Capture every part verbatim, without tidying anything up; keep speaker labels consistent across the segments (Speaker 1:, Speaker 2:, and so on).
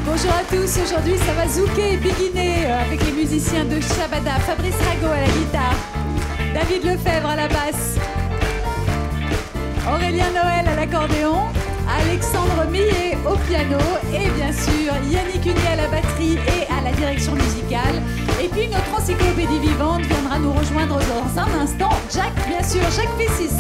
Speaker 1: Bonjour à tous, aujourd'hui ça va zouker et biguiner avec les musiciens de Shabada, Fabrice Rago à la guitare, David Lefebvre à la basse, Aurélien Noël à l'accordéon, Alexandre Millet au piano et bien sûr Yannick Hunier à la batterie et à la direction musicale. Et puis notre encyclopédie vivante viendra nous rejoindre dans un instant, Jack, bien sûr, Jacques Pessis.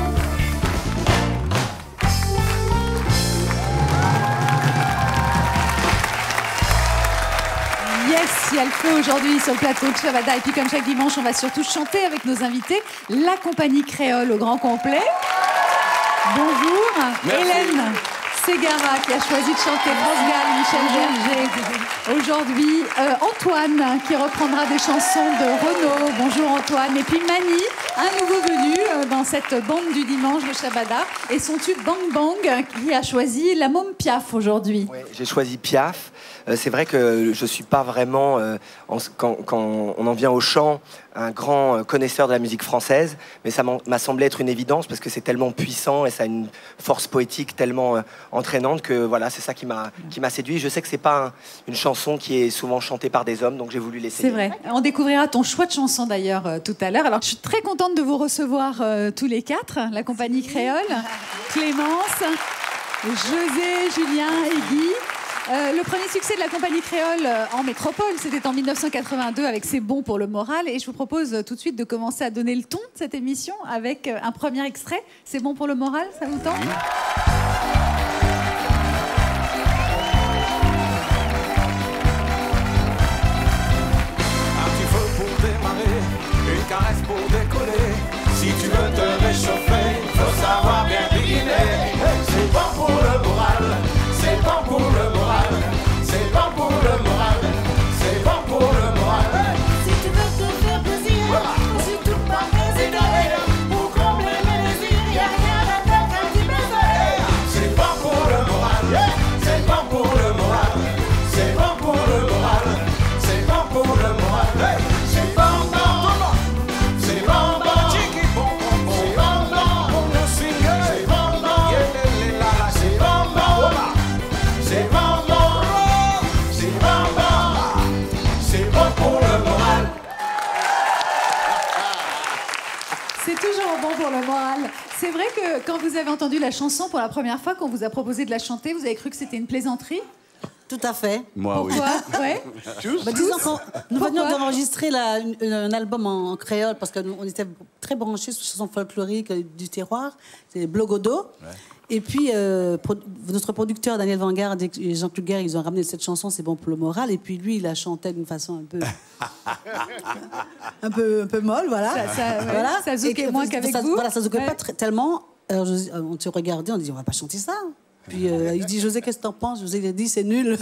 Speaker 1: Yes, il y a le feu aujourd'hui sur le plateau de Shabada. Et puis comme chaque dimanche, on va surtout chanter avec nos invités. La compagnie créole au grand complet. Bonjour. Merci. Hélène Ségara qui a choisi de chanter France Gall, Michel Berger. Aujourd'hui, euh, Antoine qui reprendra des chansons de Renaud. Bonjour Antoine. Et puis Mani, un nouveau venu euh, dans cette bande du dimanche de Shabada. Et son tube Bang Bang qui a choisi la môme Piaf aujourd'hui.
Speaker 2: Oui, j'ai choisi Piaf. Euh, c'est vrai que je ne suis pas vraiment, euh, en, quand, quand on en vient au chant, un grand connaisseur de la musique française, mais ça m'a semblé être une évidence parce que c'est tellement puissant et ça a une force poétique tellement euh, entraînante que voilà, c'est ça qui m'a qui m'a séduit. Je sais que c'est pas un, une chanson qui est souvent chantée par des hommes, donc j'ai voulu l'essayer.
Speaker 1: C'est vrai. On découvrira ton choix de chanson d'ailleurs euh, tout à l'heure. Alors je suis très contente de vous recevoir euh, tous les quatre, la compagnie créole, Clémence, José, Julien et Guy. Euh, le premier succès de la compagnie créole euh, en métropole, c'était en mille neuf cent quatre-vingt-deux avec C'est bon pour le moral. Et je vous propose euh, tout de suite de commencer à donner le ton de cette émission avec euh, un premier extrait. C'est bon pour le moral, ça vous tente ? Oui.
Speaker 3: Un petit feu pour démarrer, une caresse pour décoller. Si tu veux te réchauffer, faut savoir bien biguiner. C'est bon pour le moral, c'est bon pour le moral, c'est bon pour le moral, c'est bon pour le moral.
Speaker 4: Si tu veux te faire plaisir, faut surtout pas hésiter. Pour combler mes désirs, y'a rien à faire qu'un petit baiser.
Speaker 3: C'est bon pour le moral, c'est bon pour le moral, c'est bon pour le moral, c'est bon pour le moral. C'est bon, bon, c'est bon, bon, chiqui, bon, bon, c'est bon, bon, pour le swing, c'est bon, bon, c'est bon, bon, c'est bon, bon, c'est bon, bon, c'est bon pour le moral.
Speaker 1: C'est toujours bon pour le moral. C'est vrai que quand vous avez entendu la chanson pour la première fois, qu'on vous a proposé de la chanter, vous avez cru que c'était une plaisanterie ?
Speaker 5: Tout à fait.
Speaker 6: Moi, oui.
Speaker 1: Pourquoi ? Ouais.
Speaker 5: Bah, disons qu'on nous
Speaker 1: Pourquoi
Speaker 5: venions d'enregistrer la- une- un album en, en créole parce qu'on était très branchés sur chansons folkloriques euh, du terroir, c'est Blogodo.
Speaker 6: Ouais.
Speaker 5: Et puis, euh, pro- notre producteur Daniel Vanguard et Jean-Claude Guerre, ils ont ramené cette chanson, C'est bon pour le moral. Et puis lui, il la chantait d'une façon un peu, un peu, un peu molle, voilà.
Speaker 1: Ça- ça- ouais,
Speaker 5: voilà.
Speaker 1: ça zoukait
Speaker 5: Et que-
Speaker 1: moins qu'avec
Speaker 5: ça-
Speaker 1: vous.
Speaker 5: Voilà, ça zoukait
Speaker 1: Ouais.
Speaker 5: pas très- tellement. Alors, je- on se regardait, on dit, on va pas chanter ça. Puis euh, il dit, José, qu'est-ce que t'en penses? José, il a dit, c'est nul.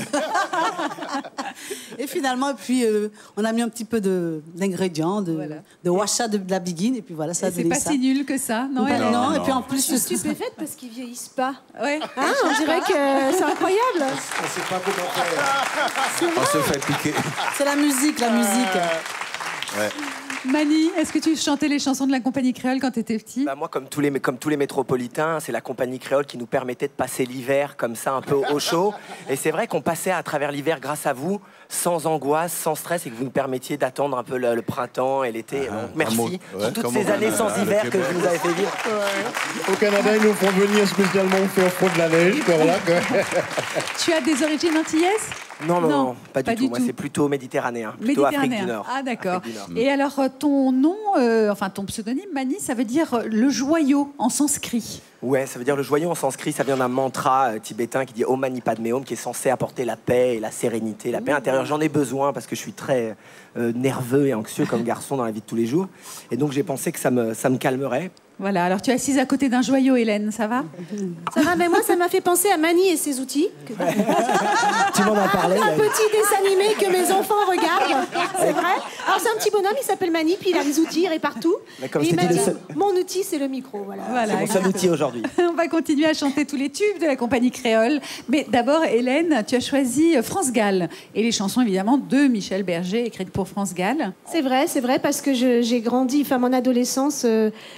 Speaker 5: Et finalement, puis euh, on a mis un petit peu de- d'ingrédients, de,
Speaker 1: Voilà.
Speaker 5: de washa de, de la biguine, et puis voilà, ça a
Speaker 1: Et c'est
Speaker 5: donné
Speaker 1: pas
Speaker 5: ça.
Speaker 1: si nul que ça, non,
Speaker 5: Bah,
Speaker 1: Hélène ?
Speaker 5: non,
Speaker 6: Non,
Speaker 5: et puis en
Speaker 6: non.
Speaker 5: plus,
Speaker 4: Je suis stupéfaite parce qu'ils vieillissent pas.
Speaker 1: Ouais.
Speaker 4: Hein, on dirait que c'est incroyable.
Speaker 3: On sait pas comment faire.
Speaker 6: On se fait piquer.
Speaker 5: c'est la musique, la musique.
Speaker 6: Ouais.
Speaker 1: Mani, est-ce que tu chantais les chansons de la compagnie créole quand tu étais petit ?
Speaker 2: Bah, moi, comme tous les, comme tous les métropolitains, c'est la compagnie créole qui nous permettait de passer l'hiver comme ça, un peu au chaud. Et c'est vrai qu'on passait à travers l'hiver grâce à vous, sans angoisse, sans stress, et que vous nous permettiez d'attendre un peu le, le printemps et l'été.
Speaker 6: Ah,
Speaker 2: Donc, merci
Speaker 6: un mot-
Speaker 2: pour
Speaker 6: ouais,
Speaker 2: toutes
Speaker 6: comme
Speaker 2: ces
Speaker 6: au
Speaker 2: années
Speaker 6: Canada,
Speaker 2: sans
Speaker 6: le
Speaker 2: hiver que
Speaker 6: Québec.
Speaker 2: vous nous avez fait vivre.
Speaker 7: Au Canada, ils nous font venir spécialement faire froid de la neige, quoi, voilà, quoi.
Speaker 1: Tu as des origines antillaises ?
Speaker 2: Non, non,
Speaker 1: Non,
Speaker 2: non, pas du
Speaker 1: pas
Speaker 2: tout.
Speaker 1: du
Speaker 2: Moi,
Speaker 1: tout.
Speaker 2: c'est plutôt méditerranéen, plutôt Afrique du
Speaker 1: Méditerranéen.
Speaker 2: Nord.
Speaker 1: Ah d'accord.
Speaker 2: Afrique du Nord.
Speaker 1: Et alors euh, ton nom, euh, enfin ton pseudonyme Mani, ça veut dire euh, le joyau en sanskrit.
Speaker 2: Ouais, ça veut dire le joyau en sanskrit, ça vient d'un mantra euh, tibétain qui dit Om Mani Padme Hum, qui est censé apporter la paix et la sérénité, la paix intérieure. J'en ai besoin parce que je suis très euh, nerveux et anxieux comme garçon dans la vie de tous les jours. Et donc j'ai pensé que ça me, ça me calmerait.
Speaker 1: Voilà, alors tu es assise à côté d'un joyau, Hélène, ça va ?
Speaker 4: Ça va, mais moi, ça m'a fait penser à Mani et ses outils.
Speaker 2: Tu m'en as parlé.
Speaker 4: Un
Speaker 2: là.
Speaker 4: petit dessin animé que mes enfants regardent, c'est vrai. Alors c'est un petit bonhomme, il s'appelle Mani, puis il a des outils, il est partout.
Speaker 2: Mais comme
Speaker 4: Et
Speaker 2: je
Speaker 4: il
Speaker 2: t'ai
Speaker 4: m'a
Speaker 2: dit,
Speaker 4: dit,
Speaker 2: le seul-
Speaker 4: mon outil, c'est le micro, voilà.
Speaker 1: Voilà.
Speaker 2: C'est mon seul outil aujourd'hui.
Speaker 1: On va continuer à chanter tous les tubes de la compagnie créole. Mais d'abord, Hélène, tu as choisi France Gall. Et les chansons, évidemment, de Michel Berger, écrites pour France Gall.
Speaker 4: C'est vrai, c'est vrai, parce que je- j'ai grandi, enfin mon adolescence, euh, euh, à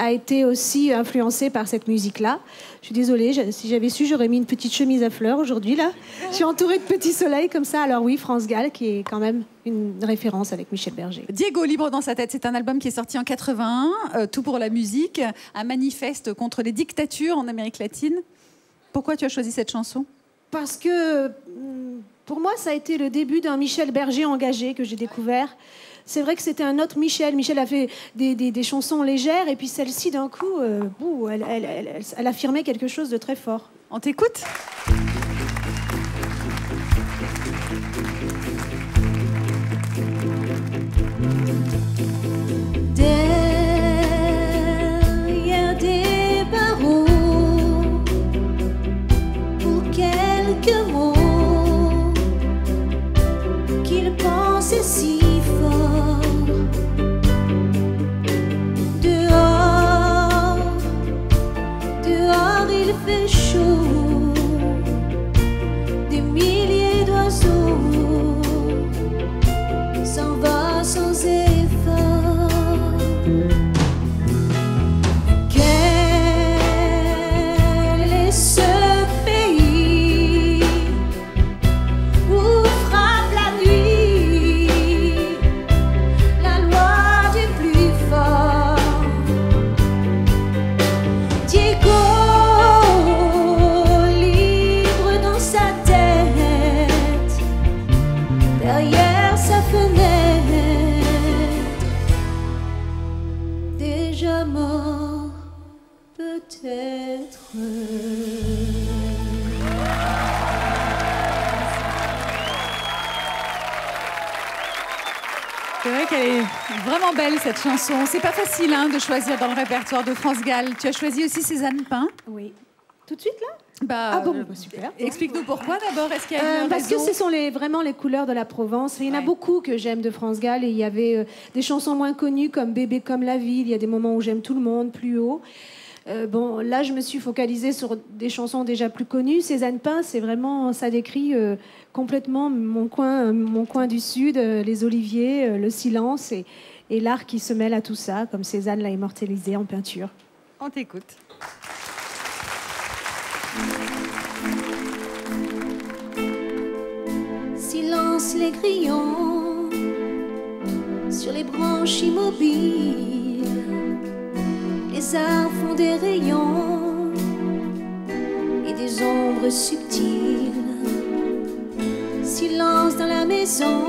Speaker 8: a été aussi influencé par cette musique-là. Je suis désolée, je- si j'avais su, j'aurais mis une petite chemise à fleurs aujourd'hui, là. Je suis entourée de petits soleils comme ça. Alors oui, France Gall, qui est quand même une référence avec Michel Berger.
Speaker 1: Diego, Libre dans sa tête, c'est un album qui est sorti en quatre-vingt-un, euh, Tout pour la musique, un manifeste contre les dictatures en Amérique latine. Pourquoi tu as choisi cette chanson?
Speaker 8: Parce que hum, pour moi, ça a été le début d'un Michel Berger engagé que j'ai découvert. C'est vrai que c'était un autre Michel. Michel a fait des, des- des chansons légères, et puis celle-ci, d'un coup, euh, bouh, elle, elle- elle- elle- elle affirmait quelque chose de très fort.
Speaker 1: On t'écoute?
Speaker 4: Derrière des barreaux, pour quelques mots qu'il pensait si fort. Dehors, dehors il fait chaud, des milliers d'oiseaux s'envolent sans effort. Quel est ce pays où frappe la nuit, la loi du plus fort? Diego, libre dans sa tête, derrière sa fenêtre, déjà mort peut-être.
Speaker 1: C'est vrai qu'elle est vraiment belle, cette chanson. C'est pas facile hein, de choisir dans le répertoire de France Gall. Tu as choisi aussi Cézanne Pain.
Speaker 8: Oui. Tout de suite, là?
Speaker 1: Bah,
Speaker 8: Ah bon,
Speaker 1: euh,
Speaker 8: bah, super.
Speaker 1: Explique-nous pourquoi d'abord. Est-ce qu'il y a
Speaker 8: Euh,
Speaker 1: une
Speaker 8: parce que
Speaker 1: raison?
Speaker 8: ce sont les, vraiment les couleurs de la Provence. Il y en a
Speaker 1: Ouais.
Speaker 8: beaucoup que j'aime de France Gall, et il y avait euh, des chansons moins connues comme Bébé comme la ville. Il y a des moments où j'aime Tout le monde, Plus haut. Euh, bon, là, je me suis focalisée sur des chansons déjà plus connues. Cézanne Pain, c'est vraiment, ça décrit euh, complètement mon coin, euh, mon coin du sud, euh, les oliviers, euh, le silence et, et l'art qui se mêle à tout ça, comme Cézanne l'a immortalisé en peinture.
Speaker 1: On t'écoute.
Speaker 4: Silence les grillons sur les branches immobiles. Les arbres font des rayons et des ombres subtiles. Silence dans la maison,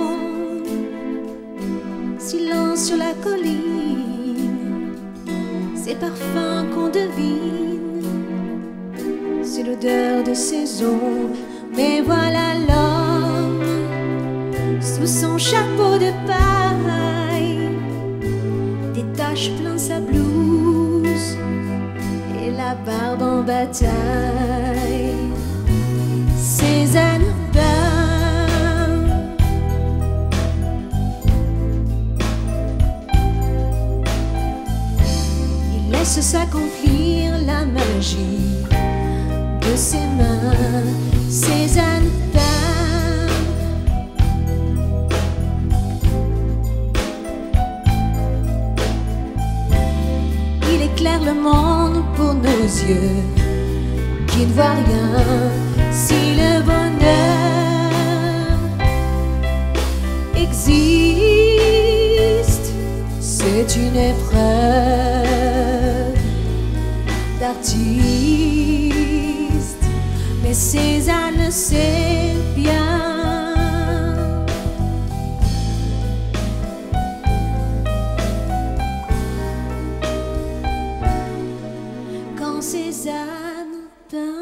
Speaker 4: silence sur la colline. Ces parfums qu'on devine, c'est l'odeur de saison. Mais voilà l'homme sous son chapeau de paille, des taches plein sa blouse et la barbe en bataille. Cézanne Pain, il laisse s'accomplir la magie de ses mains. Cézanne Pain, il éclaire le monde pour nos yeux qui ne voient rien. Si le bonheur existe, c'est une épreuve d'artiste. Mais Cézanne sait bien quand Cézanne peint.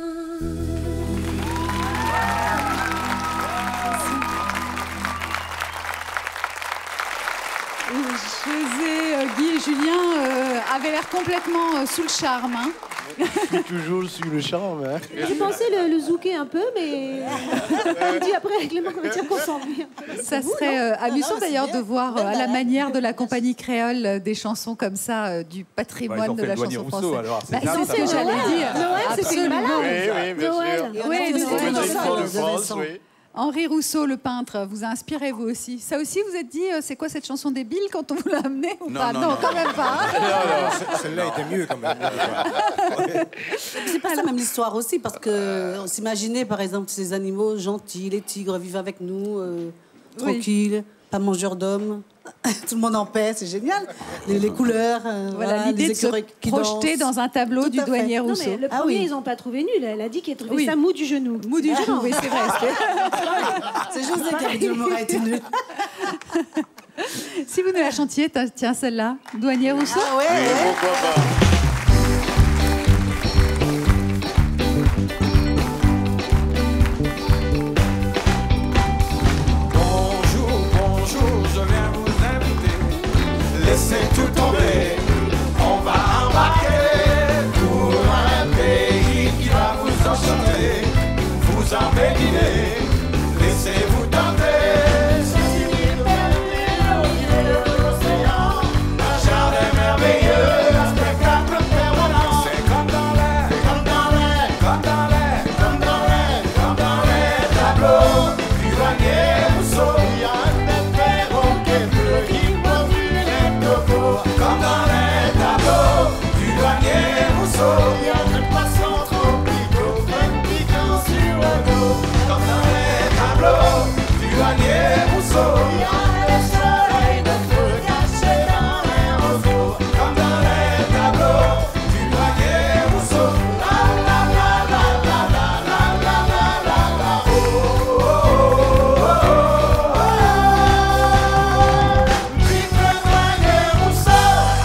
Speaker 1: José, euh, Guy et Julien euh, avaient l'air complètement euh, sous le charme. hein.
Speaker 7: Je suis toujours sur le charme. Hein.
Speaker 8: J'ai pensé le, le zouker un peu, mais j'ai dit après avec les mots qu'on va dire qu'on s'ennuie un peu.
Speaker 1: Ça serait euh, amusant d'ailleurs de voir euh, à la manière de la compagnie créole euh, des chansons comme ça euh, du patrimoine
Speaker 6: Bah, ils ont
Speaker 1: de
Speaker 6: fait
Speaker 1: la
Speaker 6: le douanier
Speaker 1: chanson
Speaker 6: Rousseau,
Speaker 1: française.
Speaker 6: alors, c'est
Speaker 1: Bah,
Speaker 6: ça,
Speaker 1: c'est
Speaker 6: ça
Speaker 1: ce que
Speaker 6: va.
Speaker 1: j'allais dire.
Speaker 8: Noël, c'était une
Speaker 1: Absolument.
Speaker 8: balade.
Speaker 7: Oui, oui, bien
Speaker 8: Noël.
Speaker 7: sûr.
Speaker 5: Et on
Speaker 1: Oui,
Speaker 5: a fait
Speaker 1: nous
Speaker 5: des
Speaker 1: avons
Speaker 5: dans
Speaker 1: ça,
Speaker 5: ça,
Speaker 7: de
Speaker 5: de
Speaker 7: France,
Speaker 5: Vincent.
Speaker 7: oui.
Speaker 1: Henri Rousseau, le peintre, vous a inspiré vous aussi. Ça aussi, vous êtes dit, euh, c'est quoi cette chanson débile quand on vous l'a amenée ou
Speaker 9: Non,
Speaker 1: pas
Speaker 9: non,
Speaker 1: non,
Speaker 9: non,
Speaker 1: quand
Speaker 9: non.
Speaker 1: même pas. hein.
Speaker 3: Celle-là était mieux quand même.
Speaker 5: C'est pas ça même l'histoire aussi, parce qu'on s'imaginait par exemple ces animaux gentils, les tigres vivent avec nous, euh,
Speaker 1: Oui.
Speaker 5: tranquilles, pas mangeurs d'hommes, tout le monde en paix, c'est génial. Les, les couleurs, euh,
Speaker 1: Voilà,
Speaker 5: voilà,
Speaker 1: l'idée
Speaker 5: les
Speaker 1: de se
Speaker 5: écureuils qui
Speaker 1: projeter
Speaker 5: dansent.
Speaker 1: dans un tableau
Speaker 5: Tout
Speaker 1: du
Speaker 5: à fait.
Speaker 1: douanier
Speaker 8: Non,
Speaker 1: Rousseau.
Speaker 8: mais le
Speaker 5: Ah
Speaker 8: premier,
Speaker 5: oui.
Speaker 8: ils n'ont pas trouvé nul. Elle a dit qu'elle trouvait
Speaker 1: Oui.
Speaker 8: ça mou du genou.
Speaker 1: Mou du genou, oui, c'est vrai.
Speaker 5: C'est José qui avait dit le mot a été nul.
Speaker 1: c'était- Si vous nous la chantiez, t- tiens celle-là, douanier Rousseau.
Speaker 5: Ah ouais,
Speaker 9: Oui,
Speaker 5: ouais.
Speaker 9: pourquoi pas.
Speaker 3: Bonjour, bonjour, je viens vous inviter. Laissez tout tomber, on va embarquer pour un pays qui va vous enchanter, vous embellir, laissez-vous tenter. Ceci est au milieu de l'océan, un jardin merveilleux, un spectacle permanent. C'est comme dans l'air, comme dans l'air, comme dans l'air, comme dans l'air, comme dans les tableaux du douanier Rousseau. Il y a un petit perroquet bleu qui profile les topos. Comme dans les tableaux du douanier Rousseau. Il y a un poisson tropicaux, un piquant sur le dos. Comme dans les tableaux du douanier Rousseau. Il y a le soleil de feu caché dans les roseaux. Comme dans les tableaux du douanier Rousseau. La la la la la la la la la la la. Oh oh oh oh oh. Vive le douanier Rousseau.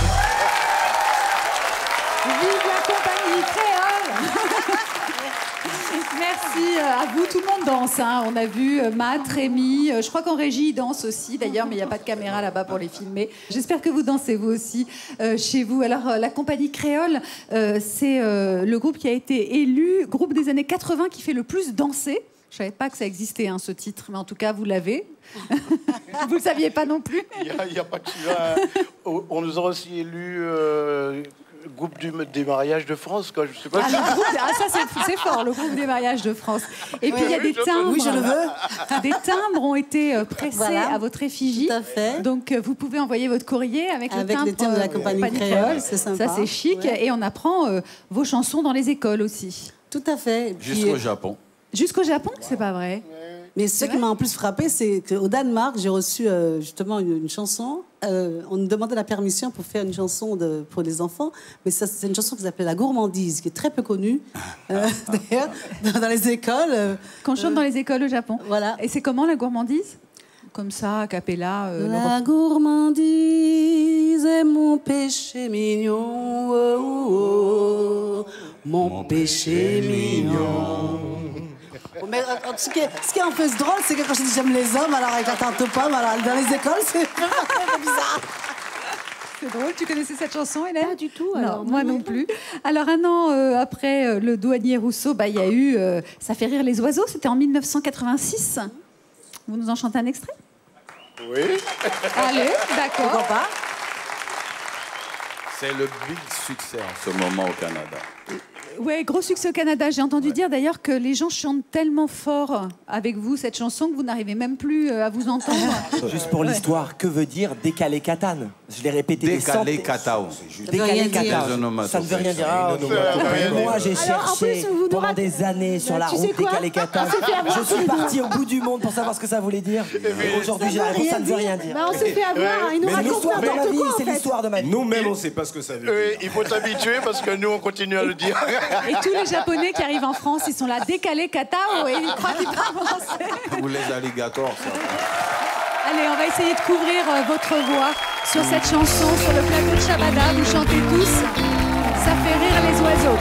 Speaker 1: Vive la compagnie créole. Merci euh, à vous, tout le monde danse. hein. On a vu euh, Matt, Rémi, euh, je crois qu'en régie ils dansent aussi d'ailleurs, mais il n'y a pas de caméra là-bas pour les filmer. J'espère que vous dansez vous aussi euh, chez vous. Alors euh, la compagnie créole, euh, c'est euh, le groupe qui a été élu, groupe des années quatre-vingts qui fait le plus danser. Je savais pas que ça existait hein, ce titre, mais en tout cas vous l'avez. Vous le saviez pas non plus.
Speaker 10: Il n'y a, a pas que celui-là. On on nous a aussi élu euh, groupe du, des mariages de France. Quoi. Je sais pas
Speaker 1: Ah,
Speaker 10: si-
Speaker 1: le groupe- ah, ça c'est c'est fort, le groupe des mariages de France. Et puis il y a
Speaker 10: oui,
Speaker 1: des
Speaker 10: je-
Speaker 1: timbres.
Speaker 5: oui, je le veux.
Speaker 1: Des timbres ont été euh, pressés
Speaker 5: Voilà.
Speaker 1: à votre effigie.
Speaker 5: Tout à fait.
Speaker 1: Donc euh, vous pouvez envoyer votre courrier avec,
Speaker 5: Avec
Speaker 1: le timbre
Speaker 5: les timbres de la
Speaker 1: euh,
Speaker 5: compagnie créole, c'est sympa.
Speaker 1: Ça c'est chic.
Speaker 5: Ouais.
Speaker 1: Et on apprend euh, vos chansons dans les écoles aussi.
Speaker 5: Tout à fait. Et puis,
Speaker 9: Jusqu'au Japon.
Speaker 1: Jusqu'au Japon, c'est pas vrai.
Speaker 5: Mais ce qui m'a en plus frappé, c'est qu'au Danemark, j'ai reçu euh, justement une, une chanson. Euh, on nous demandait la permission pour faire une chanson de, pour les enfants. Mais ça, c'est une chanson qui s'appelle La Gourmandise, qui est très peu connue, euh, d'ailleurs, dans, dans les écoles. euh,
Speaker 1: Qu'on chante dans les écoles au Japon.
Speaker 5: Voilà.
Speaker 1: Et c'est comment la gourmandise? Comme ça, a cappella. euh, le
Speaker 5: La gourmandise est mon péché mignon, oh, oh, oh, mon, péché, mignon. Bon, mais, euh, ce, qui est, ce qui est un peu drôle, c'est que quand je dis j'aime les hommes, alors avec la tante pomme, alors dans les écoles, c'est vraiment bizarre.
Speaker 1: C'est drôle, tu connaissais cette chanson, Hélène?
Speaker 8: Pas du tout,
Speaker 1: Non,
Speaker 8: alors,
Speaker 1: moi
Speaker 8: non,
Speaker 1: non
Speaker 8: non.
Speaker 1: plus. Alors, un an euh, après euh, le douanier Rousseau, bah, il y a eu euh, Ça fait rire les oiseaux, c'était en mille neuf cent quatre-vingt-six. Vous nous en chantez un extrait?
Speaker 10: Oui.
Speaker 1: Allez, d'accord.
Speaker 5: Pourquoi pas?
Speaker 9: C'est le big succès en ce moment au Canada.
Speaker 1: Ouais, gros succès au Canada. J'ai entendu dire d'ailleurs que les gens chantent tellement fort avec vous cette chanson que vous n'arrivez même plus euh, à vous entendre.
Speaker 2: Juste pour l'histoire, que veut dire décaler katane? Je l'ai répété des
Speaker 9: Décalé
Speaker 2: centaines-
Speaker 9: Katao.
Speaker 2: Décaler
Speaker 5: rien dire.
Speaker 2: katane.
Speaker 9: Des onomatopées.
Speaker 2: Ça ne veut rien dire. Ah,
Speaker 10: Ça veut rien dire.
Speaker 2: moi, j'ai
Speaker 8: Alors, en
Speaker 2: cherché
Speaker 8: plus, vous nous
Speaker 2: pendant
Speaker 8: racontez-
Speaker 2: des années sur la
Speaker 8: Tu sais
Speaker 2: route
Speaker 8: quoi
Speaker 2: décaler katane.
Speaker 8: On s'est fait avoir
Speaker 2: Je suis
Speaker 8: tous les deux.
Speaker 2: parti au bout du monde pour savoir ce que ça voulait dire. Et aujourd'hui, j'ai la réponse, ça ne veut rien dire.
Speaker 8: Bah, on s'est fait avoir, hein, ils nous
Speaker 2: Mais
Speaker 8: racontent
Speaker 2: l'histoire de ma
Speaker 8: n'importe
Speaker 2: vie,
Speaker 8: quoi en
Speaker 2: c'est
Speaker 8: fait.
Speaker 2: l'histoire de ma vie.
Speaker 3: Nous-mêmes, on ne sait pas ce que ça veut dire.
Speaker 10: Oui, il faut s'habituer parce que nous, on continue à le dire.
Speaker 1: Et tous les Japonais qui arrivent en France, ils sont là décalés katao et ils croient qu'ils parlent français.
Speaker 9: Ou les alligators, ça.
Speaker 1: Allez, on va essayer de couvrir euh, votre voix sur cette chanson, sur le plateau de Shabada. Vous chantez tous. Ça fait rire les oiseaux.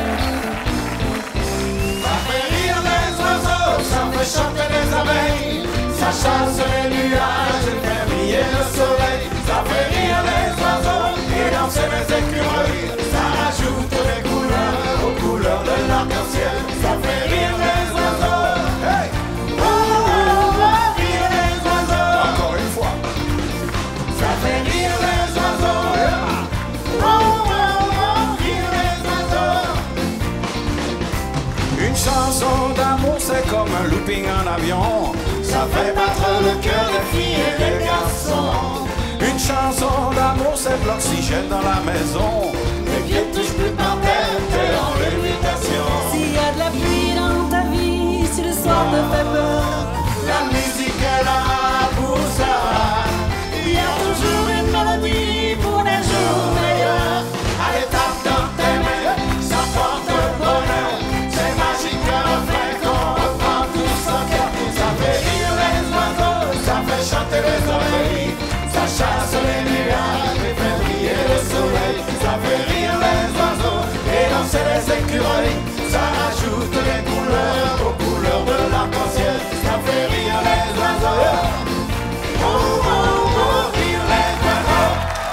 Speaker 3: Ça fait rire les oiseaux, ça fait chanter les abeilles, ça chasse les nuages et fait briller le soleil. Ça fait rire les oiseaux et danser les écureuils, ça rajoute des couleurs aux couleurs de l'arc-en-ciel. Ça fait rire les oiseaux, hey! Oh, oh, oh, rire les oiseaux. Encore une fois. Ça fait rire les oiseaux, yeah! Oh, oh, oh, rire les oiseaux. Une chanson d'amour, c'est comme un looping en avion. Ça fait battre le cœur des filles et des garçons. Une chanson d'amour, c'est de l'oxygène dans la maison. Les pieds ne touchent plus par terre, t'es en lévitation.
Speaker 5: S'il y a de la pluie dans ta vie, si le soir te fait peur,
Speaker 3: la musique est là pour ça.
Speaker 5: il y a toujours une mélodie pour les jours meilleurs.
Speaker 3: Allez, tape dans tes mains, ça porte le bonheur. C'est magique, un refrain qu'on reprend tous en cœur. Ça fait rire les oiseaux, ça fait chanter les oreilles. Ça chasse les nuages et fait briller le soleil. Ça fait rire les oiseaux et danser les écureuils. Ça rajoute les couleurs aux couleurs de l'arc-en-ciel. Ça fait rire les oiseaux. Oh, oh, oh, rire les oiseaux.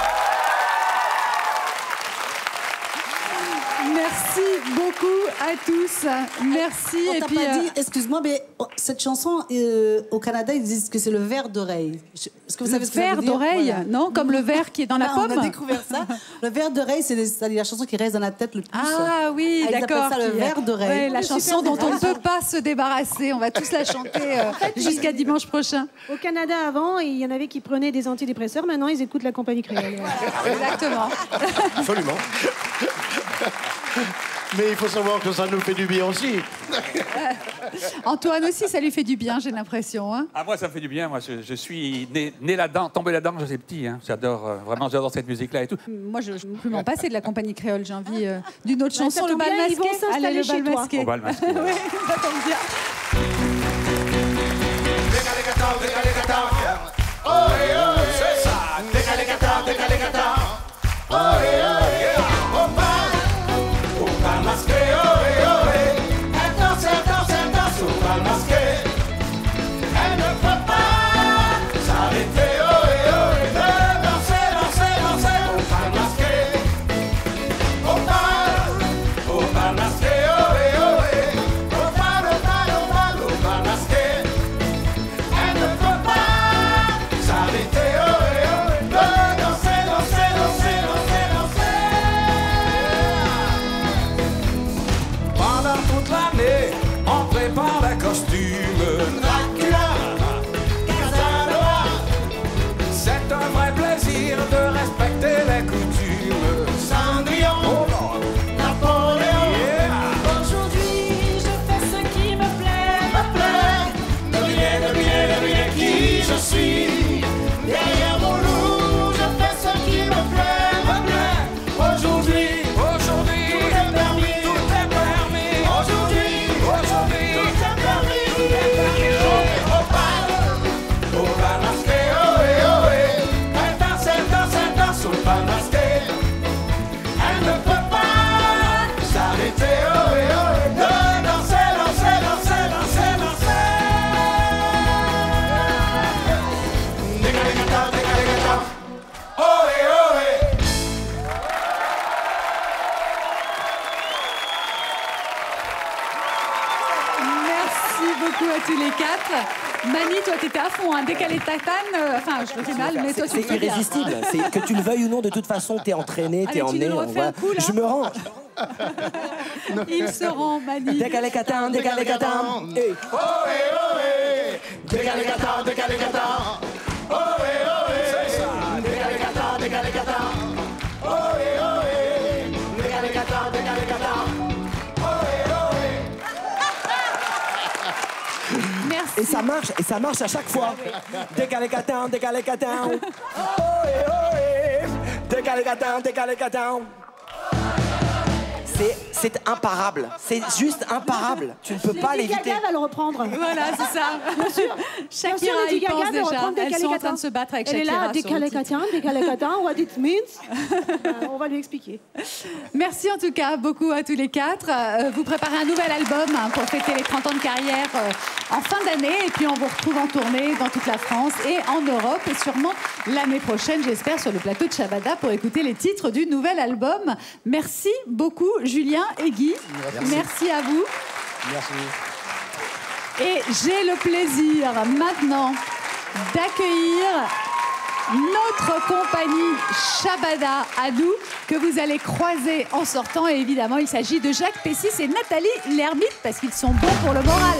Speaker 1: Merci beaucoup à tous. Merci.
Speaker 5: On
Speaker 1: Et
Speaker 5: t'a
Speaker 1: puis,
Speaker 5: pas
Speaker 1: euh,
Speaker 5: dit, excuse-moi, mais oh, cette chanson, euh, au Canada, ils disent que c'est le verre d'oreille. Je- Est-ce que vous
Speaker 1: le
Speaker 5: savez ce que ça
Speaker 1: verre
Speaker 5: veut dire?
Speaker 1: d'oreille,
Speaker 5: Voilà.
Speaker 1: non? Comme le verre qui est dans la
Speaker 5: Ah,
Speaker 1: pomme.
Speaker 5: On a découvert ça. Le verre d'oreille, c'est les- c'est la chanson qui reste dans la tête le plus.
Speaker 1: Ah oui,
Speaker 5: Ah, ils appellent
Speaker 1: d'accord.
Speaker 5: ça le
Speaker 1: qui-
Speaker 5: verre d'oreille.
Speaker 1: Ouais, la
Speaker 5: Mais
Speaker 1: chanson
Speaker 5: super
Speaker 1: dont on ne
Speaker 5: intéressant.
Speaker 1: peut pas se débarrasser. On va tous la chanter euh, jusqu'à dimanche prochain.
Speaker 8: Au Canada, avant, il y en avait qui prenaient des antidépresseurs. Maintenant, ils écoutent la compagnie créole.
Speaker 1: Exactement.
Speaker 10: Absolument. Mais il faut savoir que ça nous fait du bien aussi.
Speaker 1: Antoine aussi, ça lui fait du bien, j'ai l'impression. Hein.
Speaker 11: Ah, moi, ça me fait du bien. Moi, je, je suis né, né là-dedans, tombé là-dedans quand j'étais petit. Hein. J'adore, euh, vraiment, j'adore cette musique-là et tout.
Speaker 1: Moi, je ne peux plus m'en passer de la compagnie créole. J'ai envie euh, d'une autre
Speaker 8: Bah,
Speaker 1: chanson,
Speaker 8: ça
Speaker 1: le
Speaker 8: tombe
Speaker 1: bal
Speaker 8: bien,
Speaker 1: masqué.
Speaker 8: ils vont s'installer
Speaker 1: Allez, le
Speaker 8: chez
Speaker 1: bal
Speaker 8: toi.
Speaker 1: masqué.
Speaker 11: Au bal masqué, ouais.
Speaker 1: Oui, ça tombe bien.
Speaker 3: Décalé gâteau, décalé gâteau. Oh, eh, oh, c'est ça. Décalé gâteau, décalé gâteau. Oh, eh, oh, yeah. Au bal, au bal masqué, oh, eh, oh, eh. Elle danse, elle danse, elle danse au bal masqué. Elle ne peut pas s'arrêter, oh, eh, oh, eh. De danser, danser, danser au bal masqué. Au bal, au bal masqué, oh, eh, oh, eh. Au bal, au bal, au bal, au bal masqué. Elle ne peut pas s'arrêter, oh, eh, oh, eh. De danser, danser, danser, danser, danser. Pendant toute l'année, on prépare les costumes. Dracula, Casanova. C'est un vrai plaisir de respecter les coutumes. Cendrillon, oh Lord, Napoléon. Yeah.
Speaker 5: Aujourd'hui, je fais ce qui me plaît, me plaît.
Speaker 3: Devinez, devinez, devinez qui je suis. Derrière mon loup, je fais ce qui me plaît, me plaît. Aujourd'hui, aujourd'hui, tout est permis, tout est permis. Aujourd'hui, aujourd'hui, tout est permis, tout est permis. Au bal, au bal masqué, oh eh, oh eh. Elle danse, elle danse, elle danse au bal masqué. Elle ne peut pas s'arrêter, oh eh, oh eh. De danser, danser, danser, danser, danser. Décalé gâteau, décalé gâteau. Oh eh, oh eh.
Speaker 1: Merci beaucoup à tous les quatre. Mani, toi, t'étais à fond, hein. Décalé tatane. euh, Enfin, je le fais mal, mais toi, tu
Speaker 2: C'est
Speaker 1: le fais bien.
Speaker 2: irrésistible. C'est que tu le veuilles ou non, de toute façon, t'es entraîné,
Speaker 1: Allez,
Speaker 2: t'es
Speaker 1: tu
Speaker 2: emmené.
Speaker 1: nous le
Speaker 2: on
Speaker 1: refais un
Speaker 2: voit.
Speaker 1: coup, là
Speaker 2: Je me rends.
Speaker 1: Il se rend, Mani.
Speaker 2: Décalé catin, décalé catin. Hey.
Speaker 3: Oh eh, oh eh. Décalé gâteau, décalé gâteau. Oh eh, oh eh. C'est ça. Décalé gâteau, décalé gâteau. Oh eh, oh eh. Décalé gâteau, décalé gâteau. Oh eh, oh eh.
Speaker 1: Merci.
Speaker 2: Et ça marche, et ça marche à chaque fois. Décalé catin, décalé catin. Oh eh, oh eh. Décalé catin, décalé catin. C'est, c'est imparable. C'est juste imparable. Tu ne peux pas
Speaker 8: Lady
Speaker 2: l'éviter.
Speaker 8: Gaga va le reprendre.
Speaker 1: Voilà, c'est ça.
Speaker 8: Bien sûr.
Speaker 1: Shakira,
Speaker 8: Bien sûr, Lady
Speaker 1: y pense
Speaker 8: Gaga va
Speaker 1: déjà.
Speaker 8: reprendre
Speaker 1: Elles
Speaker 8: Décalé
Speaker 1: sont en
Speaker 8: Catin.
Speaker 1: train de se battre avec
Speaker 8: Elle est
Speaker 1: Shakira
Speaker 8: là,
Speaker 1: sur le
Speaker 8: Décalé
Speaker 1: titre.
Speaker 8: Catin, Décalé Catin, what it means. Euh, on va lui expliquer.
Speaker 1: Merci en tout cas beaucoup à tous les quatre. Euh, vous préparez un nouvel album hein, pour fêter les trente ans de carrière euh, en fin d'année. Et puis on vous retrouve en tournée dans toute la France et en Europe. Et sûrement l'année prochaine, j'espère, sur le plateau de Shabada pour écouter les titres du nouvel album. Merci beaucoup Julien et Guy.
Speaker 10: Merci.
Speaker 1: Merci à vous.
Speaker 10: Merci.
Speaker 1: Et j'ai le plaisir maintenant d'accueillir notre compagnie Shabada à nous que vous allez croiser en sortant. Et évidemment, il s'agit de Jacques Pessis et Nathalie Lermite parce qu'ils sont bons pour le moral.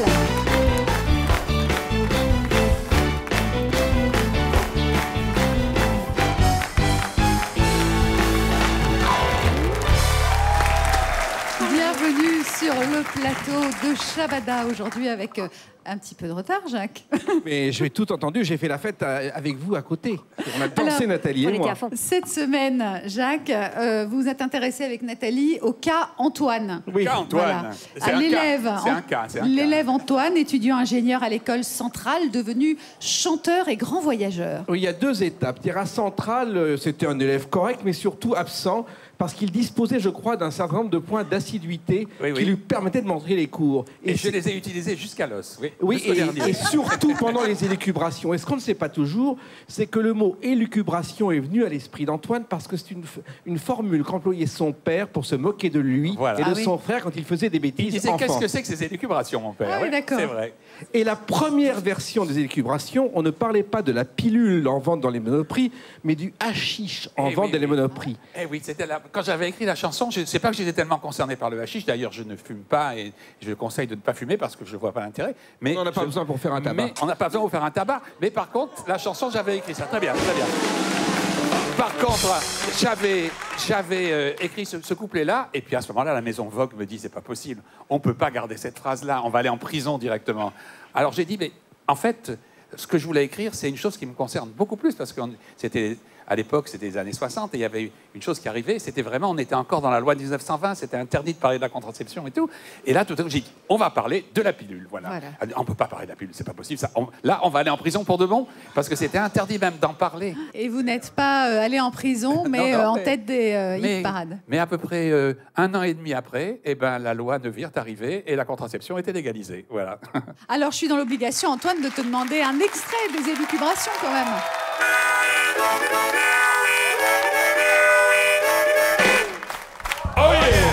Speaker 1: Bienvenue sur le plateau de Shabada aujourd'hui avec euh, un petit peu de retard, Jacques.
Speaker 12: Mais j'ai tout entendu, j'ai fait la fête à- avec vous à côté. On a dansé,
Speaker 1: Alors,
Speaker 12: Nathalie et moi.
Speaker 1: Cette semaine, Jacques, euh, vous êtes intéressé avec Nathalie au cas Antoine.
Speaker 12: Oui,
Speaker 11: Cas Antoine. C'est
Speaker 1: À
Speaker 11: un
Speaker 1: l'élève,
Speaker 11: cas. C'est un
Speaker 1: An-
Speaker 11: cas, c'est un cas.
Speaker 1: l'élève Antoine, étudiant ingénieur à l'école centrale, devenu chanteur et grand voyageur.
Speaker 12: Oui, il y a deux étapes. Terra Central, euh, c'était un élève correct, mais surtout absent, parce qu'il disposait, je crois, d'un certain nombre de points d'assiduité
Speaker 11: Oui,
Speaker 12: qui
Speaker 11: oui.
Speaker 12: lui permettaient de montrer les cours.
Speaker 11: Et, je
Speaker 12: c'est-
Speaker 11: les ai utilisés jusqu'à l'os. Oui,
Speaker 12: Oui,
Speaker 11: jusqu'au
Speaker 12: et,
Speaker 11: dernier.
Speaker 12: et surtout pendant les élucubrations. Et ce qu'on ne sait pas toujours, c'est que le mot élucubration est venu à l'esprit d'Antoine parce que c'est une, f- une formule qu'employait son père pour se moquer de lui
Speaker 11: Voilà.
Speaker 12: et de
Speaker 1: Ah oui.
Speaker 12: son frère quand il faisait des
Speaker 11: Il
Speaker 12: bêtises
Speaker 11: disait qu'est-ce
Speaker 12: enfants.
Speaker 11: que c'est que ces élucubrations, mon père.
Speaker 1: Ah oui,
Speaker 11: Ouais,
Speaker 1: d'accord.
Speaker 11: C'est vrai.
Speaker 12: Et la première version des élucubrations, on ne parlait pas de la pilule en vente dans les monoprix, mais du hashish en
Speaker 11: Eh
Speaker 12: vente
Speaker 11: oui,
Speaker 12: dans les
Speaker 11: oui.
Speaker 12: monoprix.
Speaker 11: Eh oui, c'était la- quand j'avais écrit la chanson, je ne sais pas que j'étais tellement concerné par le hashish. D'ailleurs, je ne fume pas et je conseille de ne pas fumer parce que je ne vois pas l'intérêt. Mais
Speaker 12: On n'en a pas
Speaker 11: je-
Speaker 12: besoin pour faire un tabac.
Speaker 11: Mais on n'a pas besoin pour faire un tabac. Mais par contre, la chanson, j'avais écrit ça. Très bien, très bien. Par contre, j'avais, j'avais euh, écrit ce, ce couplet-là, et puis à ce moment-là, la maison Vogue me dit c'est pas possible, on peut pas garder cette phrase-là, on va aller en prison directement. Alors j'ai dit mais en fait, ce que je voulais écrire, c'est une chose qui me concerne beaucoup plus parce que on- c'était à l'époque, c'était les années soixante, et il y avait une chose qui arrivait, c'était vraiment, on était encore dans la loi de mille neuf cent vingt, c'était interdit de parler de la contraception et tout. Et là, tout à coup, j'ai dit, on va parler de la pilule, voilà.
Speaker 1: Voilà.
Speaker 11: Elle dit, on peut pas parler de la pilule, c'est pas possible. Ça. On- là, on va aller en prison pour de bon, parce que c'était interdit même d'en parler.
Speaker 1: Et vous n'êtes pas euh, allé en prison, mais
Speaker 11: non,
Speaker 1: euh, en
Speaker 11: mais-
Speaker 1: tête des euh,
Speaker 11: Mais,
Speaker 1: hit parades.
Speaker 11: mais à peu près euh, un an et demi après, eh ben, la loi de Wirth arrivait et la contraception était légalisée. Voilà.
Speaker 1: Alors, je suis dans l'obligation, Antoine, de te demander un extrait des élucubrations quand même.
Speaker 11: Oh yeah!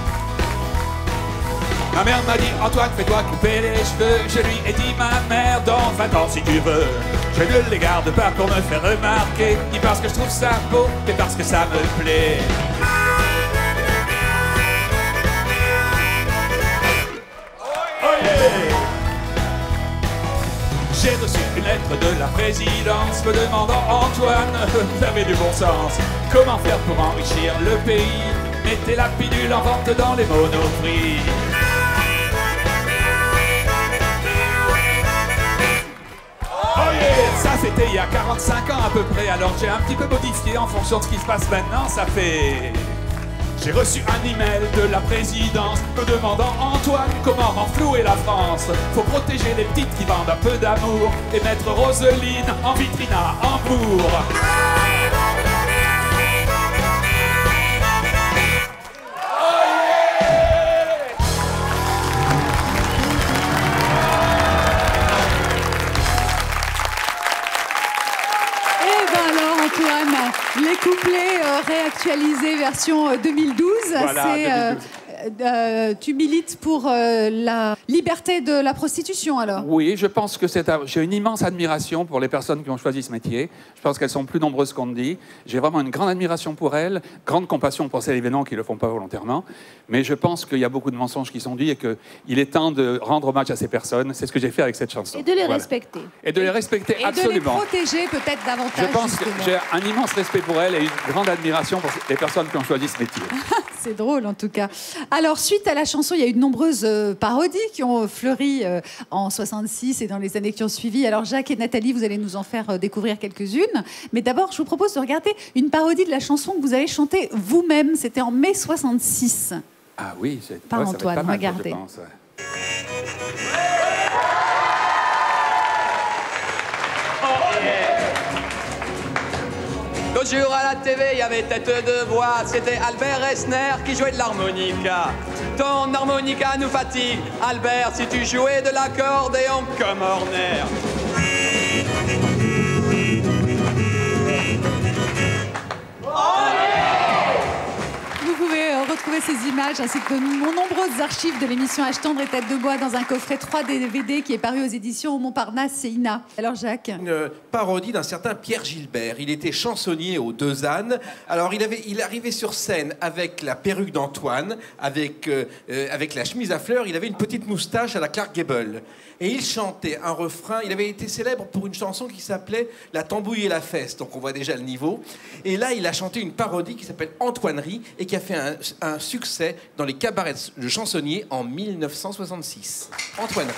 Speaker 11: Ma mère m'a dit, Antoine, fais-toi couper les cheveux. Je lui ai dit, ma mère, dans vingt ans si tu veux. Je ne les garde pas pour me faire remarquer, ni parce que je trouve ça beau, mais parce que ça me plaît. Oh yeah! J'ai reçu une lettre de la présidence me demandant, Antoine, vous avez du bon sens, comment faire pour enrichir le pays? Mettez la pilule en vente dans les monoprix. Oh yeah, ça c'était il y a quarante-cinq ans à peu près, alors j'ai un petit peu modifié en fonction de ce qui se passe maintenant, ça fait... J'ai reçu un email de la présidence me demandant, Antoine, comment renflouer la France? Faut protéger les petites qui vendent un peu d'amour et mettre Roseline en vitrine à Hambourg.
Speaker 1: Eh ben alors, Antoine, les couplets euh, réactualisés version euh, deux mille douze,
Speaker 11: Voilà,
Speaker 1: c'est, euh,
Speaker 11: deux mille douze.
Speaker 1: euh, tu milites pour euh, la liberté de la prostitution alors?
Speaker 11: Oui, je pense que c'est. un- J'ai une immense admiration pour les personnes qui ont choisi ce métier. Je pense qu'elles sont plus nombreuses qu'on ne dit. J'ai vraiment une grande admiration pour elles, grande compassion pour ces événements qui ne le font pas volontairement. Mais je pense qu'il y a beaucoup de mensonges qui sont dits et qu'il est temps de rendre hommage à ces personnes. C'est ce que j'ai fait avec cette chanson.
Speaker 8: Et de les
Speaker 11: Voilà.
Speaker 8: respecter.
Speaker 11: Et de les respecter,
Speaker 1: Et
Speaker 11: absolument.
Speaker 1: de les protéger peut-être davantage.
Speaker 11: Je pense que
Speaker 1: justement.
Speaker 11: j'ai un immense respect pour elles et une grande admiration pour les personnes qui ont choisi ce métier.
Speaker 1: C'est drôle en tout cas. Alors suite à la chanson, il y a eu de nombreuses euh, parodies qui ont fleuri euh, en soixante-six et dans les années qui ont suivi. Alors Jacques et Nathalie, vous allez nous en faire euh, découvrir quelques-unes. Mais d'abord, je vous propose de regarder une parodie de la chanson que vous avez chantée vous-même. C'était en mai soixante-six.
Speaker 11: Ah oui, c'est
Speaker 1: Par
Speaker 11: ouais, ça va être
Speaker 1: Antoine,
Speaker 11: pas mal,
Speaker 1: regardez.
Speaker 11: je pense, ouais.
Speaker 13: L'autre jour à la T V, il y avait tête de voix, c'était Albert Resner qui jouait de l'harmonica. Ton harmonica nous fatigue, Albert, si tu jouais de l'accordéon comme Horner.
Speaker 1: Vous pouvez euh, retrouver retrouver ces images ainsi que de nombreuses archives de l'émission Âge tendre et tête de bois dans un coffret trois D V D qui est paru aux éditions Montparnasse et Ina. Alors Jacques?
Speaker 12: Une parodie d'un certain Pierre Gilbert. Il était chansonnier aux Deux Ânes. Alors il, avait, il arrivait sur scène avec la perruque d'Antoine, avec, euh, avec la chemise à fleurs. Il avait une petite moustache à la Clark Gable. Et il chantait un refrain. Il avait été célèbre pour une chanson qui s'appelait La tambouille et la fesse. Donc on voit déjà le niveau. Et là, il a chanté une parodie qui s'appelle Antoinerie et qui a fait un, un succès dans les cabarets de chansonniers en mille neuf cent soixante-six. Antoinerie.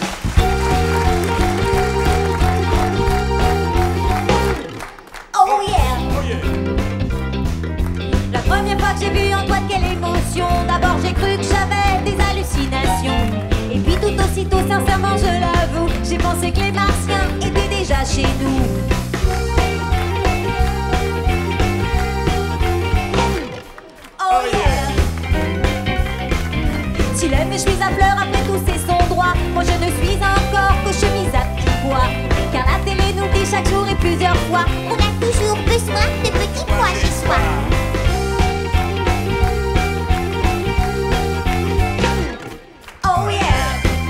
Speaker 4: Oh yeah. Oh yeah. La première fois que j'ai vu Antoine, quelle émotion. D'abord j'ai cru que j'avais des hallucinations. Et puis tout aussitôt, sincèrement je l'avoue, j'ai pensé que les Martiens étaient déjà chez nous. Oh yeah. S'il aime mes chemises à fleurs, après tout c'est son droit. Moi je ne suis encore que chemise à petits pois. Car la télé nous dit chaque jour et plusieurs fois on a toujours besoin de petits pois chez soi. Oh yeah.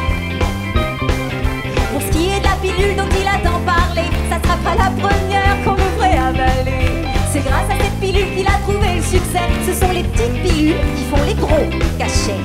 Speaker 4: Pour ce qui est de la pilule dont il a tant parlé, ça sera pas la première qu'on devrait avaler. C'est grâce à cette pilule qu'il a trouvé le succès. Ce sont les petites pilules qui font les gros cachets.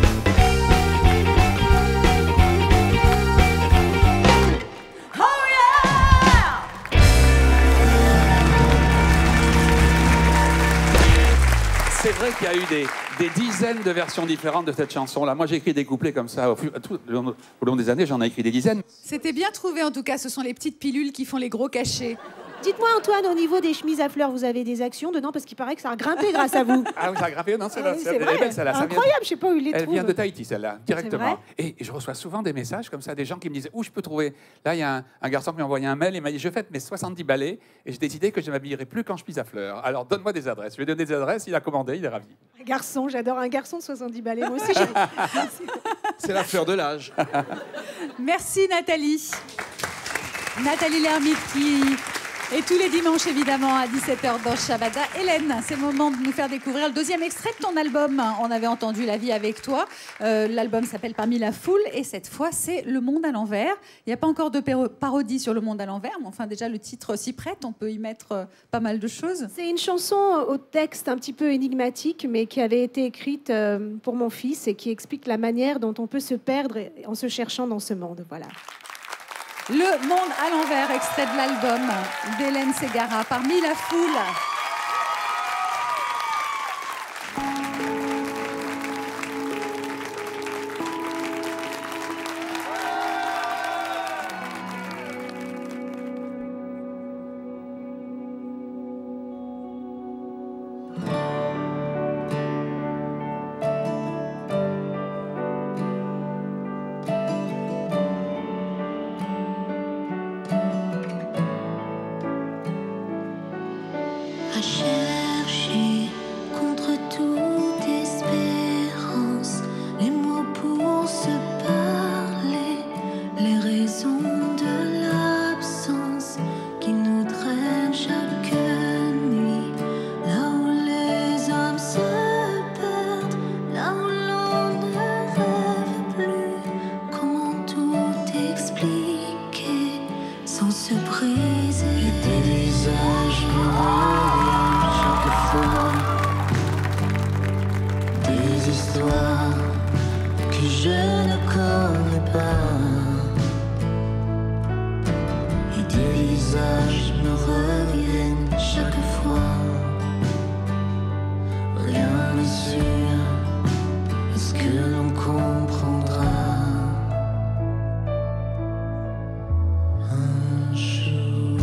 Speaker 11: C'est vrai qu'il y a eu des, des dizaines de versions différentes de cette chanson-là. Moi, j'ai écrit des couplets comme ça. Au, tout, au long des années, j'en ai écrit des dizaines.
Speaker 1: C'était bien trouvé, en tout cas. Ce sont les petites pilules qui font les gros cachets.
Speaker 8: Dites-moi, Antoine, au niveau des chemises à fleurs, vous avez des actions dedans? Parce qu'il paraît que ça a grimpé grâce à vous.
Speaker 11: Ah oui, ça a grimpé? Non, c'est
Speaker 8: Ah oui, c'est vrai.
Speaker 11: belle, celle-là. Ça
Speaker 8: Incroyable,
Speaker 11: vient-
Speaker 8: je sais pas où il les
Speaker 11: Elle
Speaker 8: trouve.
Speaker 11: vient de Tahiti, celle-là, directement.
Speaker 8: vrai
Speaker 11: Et je reçois souvent des messages comme ça, des gens qui me disent où je peux trouver. Là, il y a un, un garçon qui m'a envoyé un mail et il m'a dit je fête mes soixante-dix balais et j'ai décidé que je ne m'habillerai plus quand je pisse à fleurs. Alors donne-moi des adresses. Je lui ai donné des adresses, il a commandé, il est ravi.
Speaker 8: Un garçon, j'adore un garçon de soixante-dix balais. Moi aussi, j'ai...
Speaker 12: C'est la fleur de l'âge.
Speaker 1: Merci Nathalie. Nathalie Lermite qui est tous les dimanches évidemment à dix-sept heures dans Shabada. Hélène, c'est le moment de nous faire découvrir le deuxième extrait de ton album. On avait entendu La vie avec toi. Euh, L'album s'appelle Parmi la foule et cette fois c'est Le monde à l'envers. Il n'y a pas encore de péro- parodie sur Le monde à l'envers, mais enfin déjà le titre s'y prête. On peut y mettre euh, pas mal de choses.
Speaker 8: C'est une chanson au texte un petit peu énigmatique, mais qui avait été écrite euh, pour mon fils et qui explique la manière dont on peut se perdre en se cherchant dans ce monde. Voilà.
Speaker 1: Le monde à l'envers, extrait de l'album d'Hélène Ségara, Parmi la foule.
Speaker 4: À chercher contre toute espérance les mots pour se parler, les raisons de l'absence qui nous traînent chaque nuit, là où les hommes se perdent, là où l'on ne rêve plus. Comment tout expliquer sans se briser? Et des visages chaque fois, des histoires que je ne connais pas, et des visages me reviennent chaque fois. Rien n'est sûr, est-ce que l'on comprendra un jour?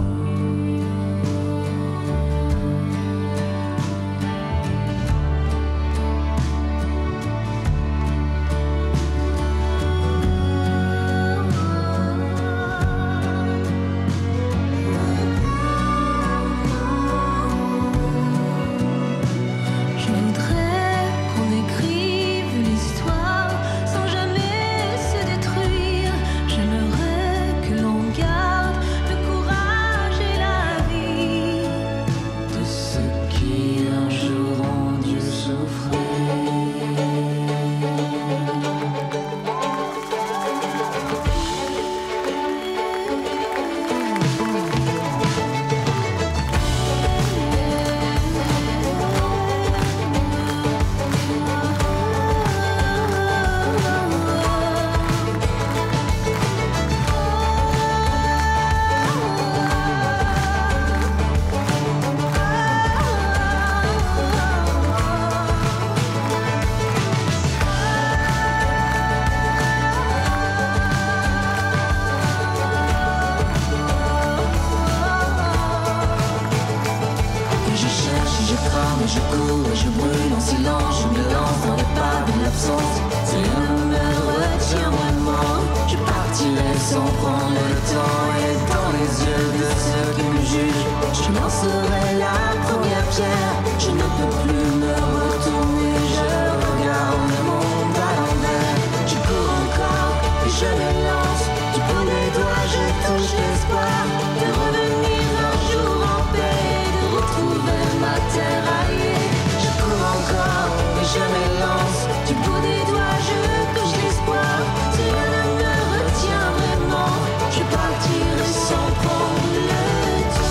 Speaker 14: et je cours et je brûle en silence. Je me lance dans les pas de l'absence. Si rien ne me retient vraiment, je partirai sans prendre le temps. Et dans les yeux de ceux qui me jugent, je lancerai la première pierre. Je ne peux plus me retourner, je regarde le monde à l'envers. Je cours encore et je me lance. Du bout des doigts je touche l'espoir de revenir un jour en paix, de retrouver ma terre alliée. Je cours encore et je m'élance. Du bout des doigts je touche l'espoir. Si rien ne me retient vraiment, je partirai sans prendre le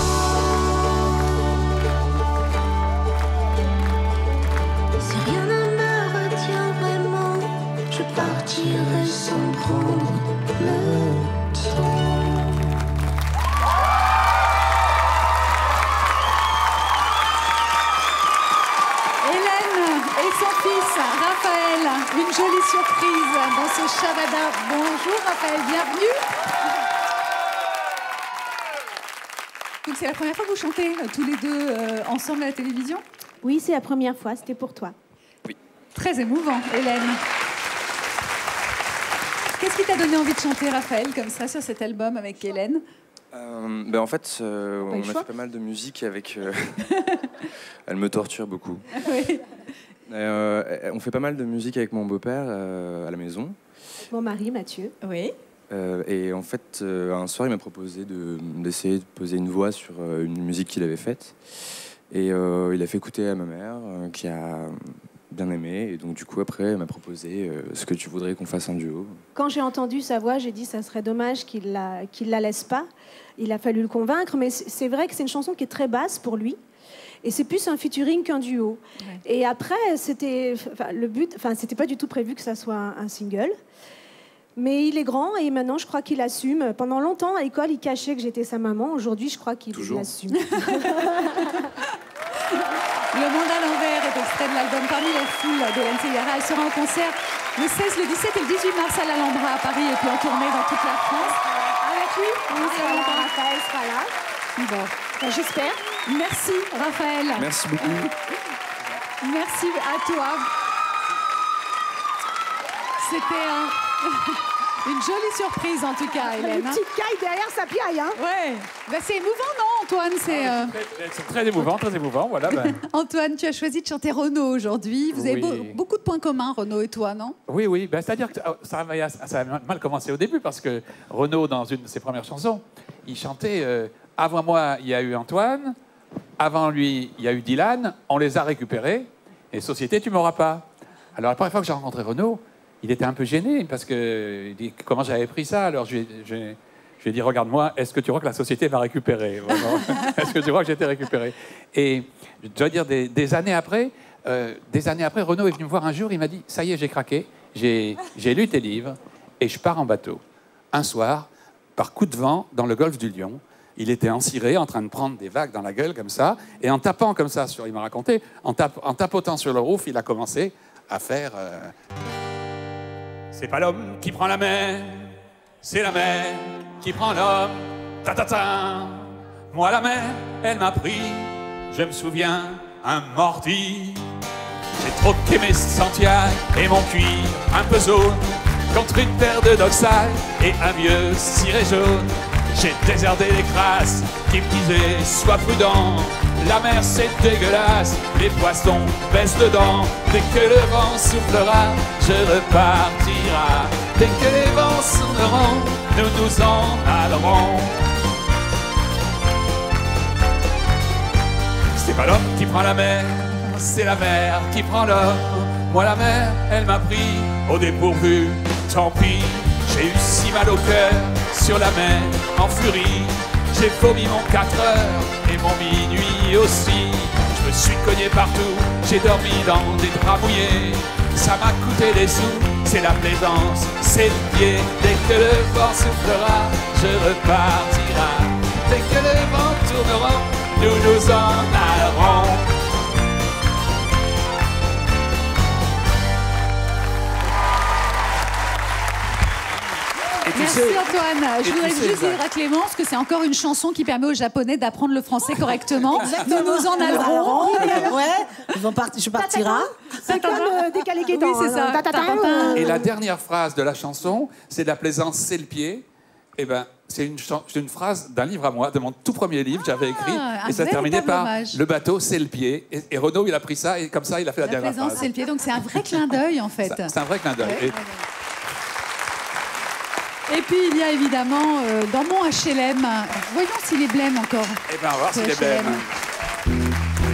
Speaker 14: temps. Si rien ne me retient vraiment, je partirai sans prendre le temps.
Speaker 1: Raphaël, une jolie surprise dans ce Shabada. Bonjour Raphaël, bienvenue. Donc c'est la première fois que vous chantez euh, tous les deux euh, ensemble à la télévision?
Speaker 8: Oui, c'est la première fois, c'était pour toi.
Speaker 1: Oui. Très émouvant, Hélène. Qu'est-ce qui t'a donné envie de chanter, Raphaël, comme ça, sur cet album avec Hélène?
Speaker 15: Euh, ben en fait, euh, on a
Speaker 1: choix.
Speaker 15: fait pas mal de musique avec... Euh... Elle me torture beaucoup.
Speaker 8: Oui.
Speaker 15: Euh, on fait pas mal de musique avec mon beau-père euh, à la maison.
Speaker 8: Mon mari, Mathieu.
Speaker 1: Oui.
Speaker 15: Euh, et en fait, euh, un soir, il m'a proposé de, d'essayer de poser une voix sur euh, une musique qu'il avait faite. Et euh, il a fait écouter à ma mère, euh, qui a bien aimé. Et donc, du coup, après, il m'a proposé euh, ce que tu voudrais qu'on fasse un duo.
Speaker 8: Quand j'ai entendu sa voix, j'ai dit que ça serait dommage qu'il la, qu'il la laisse pas. Il a fallu le convaincre. Mais c'est vrai que c'est une chanson qui est très basse pour lui. Et c'est plus un featuring qu'un duo. Ouais. Et après, c'était, enfin, le but, enfin, c'était pas du tout prévu que ça soit un, un single. Mais il est grand et maintenant, je crois qu'il assume. Pendant longtemps, à l'école, il cachait que j'étais sa maman. Aujourd'hui, je crois qu'il l'assume. Le
Speaker 1: monde à l'envers est extrait de l'album Parmi les foules d'Hélène Ségara. Elle sera en concert le seize, le dix-sept et le dix-huit mars à l'Alhambra à Paris et puis en tournée dans toute la France. Avec lui, on sera là. Raphaël sera là. Bon, enfin, j'espère. Merci Raphaël.
Speaker 15: Merci beaucoup.
Speaker 1: Merci à toi. C'était un... une jolie surprise en tout cas, Hélène.
Speaker 8: Une petite caille derrière sa piaille, hein.
Speaker 1: Ouais. Ben, c'est émouvant, non, Antoine? C'est euh...
Speaker 11: très, très émouvant, très émouvant. Voilà. Ben.
Speaker 1: Antoine, tu as choisi de chanter Renaud aujourd'hui. Vous
Speaker 11: oui.
Speaker 1: avez beau, beaucoup de points communs, Renaud et toi, non?
Speaker 11: Oui, oui. Ben, c'est-à-dire que ça a, ça a mal commencé au début parce que Renaud, dans une de ses premières chansons, il chantait euh, avant moi, il y a eu Antoine. Avant lui, il y a eu Dylan. On les a récupérés. Et Société, tu m'auras pas. Alors, la première fois que j'ai rencontré Renaud, il était un peu gêné parce que il dit comment j'avais pris ça. Alors, je, je, je lui ai dit, regarde-moi, est-ce que tu crois que la Société va récupérer? Est-ce que tu crois que j'ai été récupéré? Et je dois dire, des, des années après, euh, des années après, Renaud est venu me voir un jour. Il m'a dit, ça y est, j'ai craqué. J'ai, j'ai lu tes livres et je pars en bateau. Un soir, par coup de vent, dans le golfe du Lion. Il était en ciré, en train de prendre des vagues dans la gueule, comme ça, et en tapant comme ça, sur, il m'a raconté, en, tap, en tapotant sur le roof, il a commencé à faire... Euh... C'est pas l'homme qui prend la mer, c'est la mer qui prend l'homme. Ta ta ta. Moi la mer, elle m'a pris, je me souviens, un mordi. J'ai troqué mes Santiago et mon cuir un peu jaune contre une paire de dockside et un vieux ciré jaune. J'ai déserdé les crasses qui me disaient sois prudent, la mer c'est dégueulasse, les poissons baissent dedans. Dès que le vent soufflera, je repartira. Dès que les vents sonneront, nous nous en allerons. C'est pas l'homme qui prend la mer, c'est la mer qui prend l'homme. Moi la mer, elle m'a pris au dépourvu, tant pis. J'ai eu si mal au cœur sur la mer en furie. J'ai vomi mon quatre heures et mon minuit aussi. Je me suis cogné partout, j'ai dormi dans des draps mouillés. Ça m'a coûté des sous, c'est la plaisance, c'est le pied. Dès que le vent soufflera, je repartira. Dès que les vents tourneront, nous nous en allerons. Et tu
Speaker 1: Merci
Speaker 11: sais-
Speaker 1: Antoine. Je
Speaker 11: et tu
Speaker 1: voudrais
Speaker 11: sais,
Speaker 1: juste dire
Speaker 11: Jacques.
Speaker 1: à Clémence que c'est encore une chanson qui permet aux Japonais d'apprendre le français correctement. Nous nous en allerons.
Speaker 5: Ouais, ils vont partir, je partirai.
Speaker 8: C'est comme euh, décalé guétant.
Speaker 1: Oui, c'est ça.
Speaker 8: hein. Ta-ta-ta.
Speaker 11: Et la dernière phrase de la chanson, c'est de la plaisance, c'est le pied. Eh ben, c'est une, chan- c'est une phrase d'un livre à moi, de mon tout premier livre que j'avais écrit.
Speaker 1: un
Speaker 11: Et ça se terminait
Speaker 1: véritable
Speaker 11: par
Speaker 1: hommage.
Speaker 11: le bateau, c'est le pied. Et, et Renaud, il a pris ça et comme ça, il a fait la,
Speaker 1: La
Speaker 11: dernière
Speaker 1: plaisance,
Speaker 11: phrase.
Speaker 1: c'est le pied. Donc c'est un vrai clin d'œil en fait.
Speaker 11: C'est c'est un vrai clin d'œil.
Speaker 1: Ouais.
Speaker 11: Et-
Speaker 1: Et puis il y a évidemment euh, dans mon H L M, voyons s'il est blême encore.
Speaker 11: Eh ben, on va voir
Speaker 1: ce
Speaker 11: s'il est
Speaker 1: H L M.
Speaker 11: blême.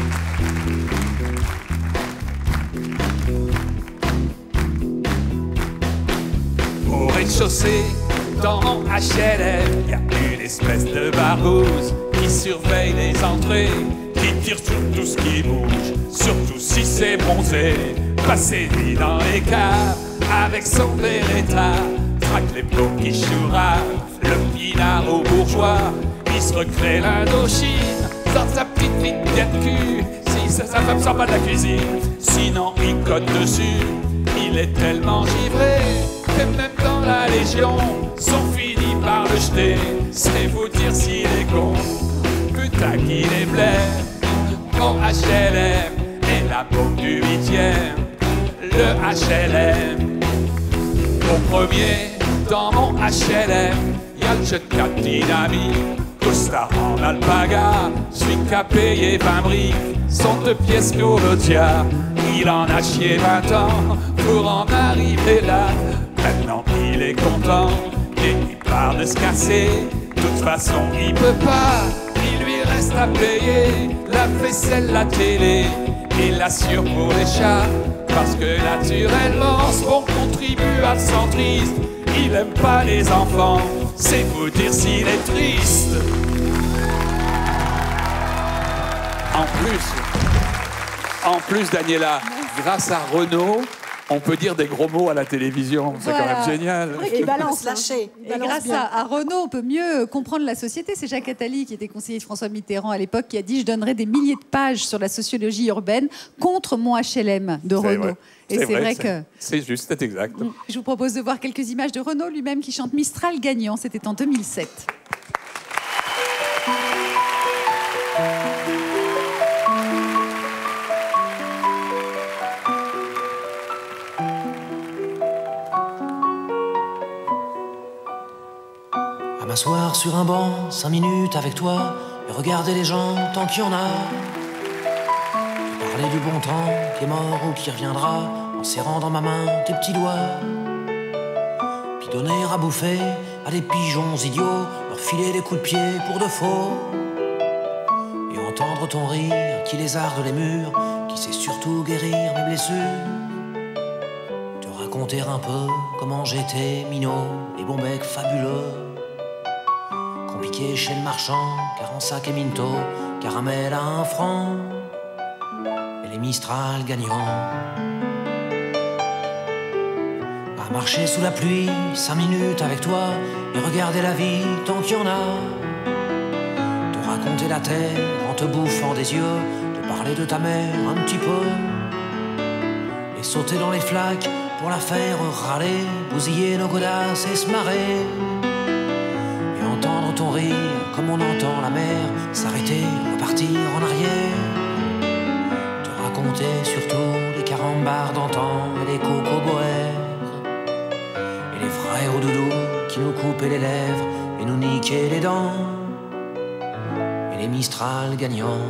Speaker 11: Au rez-de-chaussée, dans mon H L M, y a une espèce de barbouze qui surveille les entrées, qui tire sur tout ce qui bouge, surtout si c'est bronzé. Passez lui dans les caves avec son Beretta, traque les plots qui chourave, le pinard aux bourgeois. Il se recrée l'Indochine dans sa petite vie de cul. Si sa sa femme sort pas de la cuisine, sinon il cote dessus. Il est tellement givré que même dans la Légion, sont finis par le jeter. C'est vous dire s'il est con, putain qu'il est blême. Mon H L M est la bombe du huitième, le H L M. Au premier, dans mon H L M, y'a le jet quatre dynamique, costard en alpaga, celui qui a payé vingt briques, sont deux pièces Colotia. Il en a chié vingt ans pour en arriver là. Maintenant il est content et il part de se casser. De toute façon il peut pas, il lui reste à payer la vaisselle, la télé et l'assure pour les chats. Parce que naturellement ce bon contribuable centriste, il aime pas les enfants, c'est vous dire s'il est triste. En plus, en plus Daniela, grâce à Renaud, on peut dire des gros mots à la télévision. C'est
Speaker 1: Voilà.
Speaker 11: quand même génial.
Speaker 8: Et balance,
Speaker 5: lâcher.
Speaker 1: Et grâce à, à Renaud, on peut mieux comprendre la société. C'est Jacques Attali, qui était conseiller de François Mitterrand à l'époque, qui a dit « Je donnerai des milliers de pages sur la sociologie urbaine contre mon H L M » de
Speaker 11: C'est
Speaker 1: Renaud.
Speaker 11: vrai.
Speaker 1: Et c'est vrai que...
Speaker 11: c'est- C'est juste, c'est exact.
Speaker 1: Je vous propose de voir quelques images de Renaud lui-même qui chante Mistral gagnant. C'était en deux mille sept.
Speaker 16: À m'asseoir sur un banc, cinq minutes avec toi, et regarder les gens tant qu'il y en a. Et parler du bon temps qui est mort ou qui reviendra, en serrant dans ma main tes petits doigts. Puis donner à bouffer à des pigeons idiots, leur filer des coups de pied pour de faux. Et entendre ton rire qui lézarde les murs, qui sait surtout guérir mes blessures. Te raconter un peu comment j'étais minot et bon bec fabuleux. Compliqué chez le marchand, car en sac et minto, caramel à un franc, et les Mistral gagnants. À marcher sous la pluie, cinq minutes avec toi, et regarder la vie tant qu'il y en a. Te raconter la terre en te bouffant des yeux, te parler de ta mère un petit peu, et sauter dans les flaques pour la faire râler, bousiller nos godasses et se marrer. Et entendre ton rire comme on entend la mer s'arrêter, repartir en arrière. Te raconter surtout les carambars d'antan et les cocoboères. Et les frères au doudou qui nous coupaient les lèvres et nous niquaient les dents. Et les Mistral gagnants.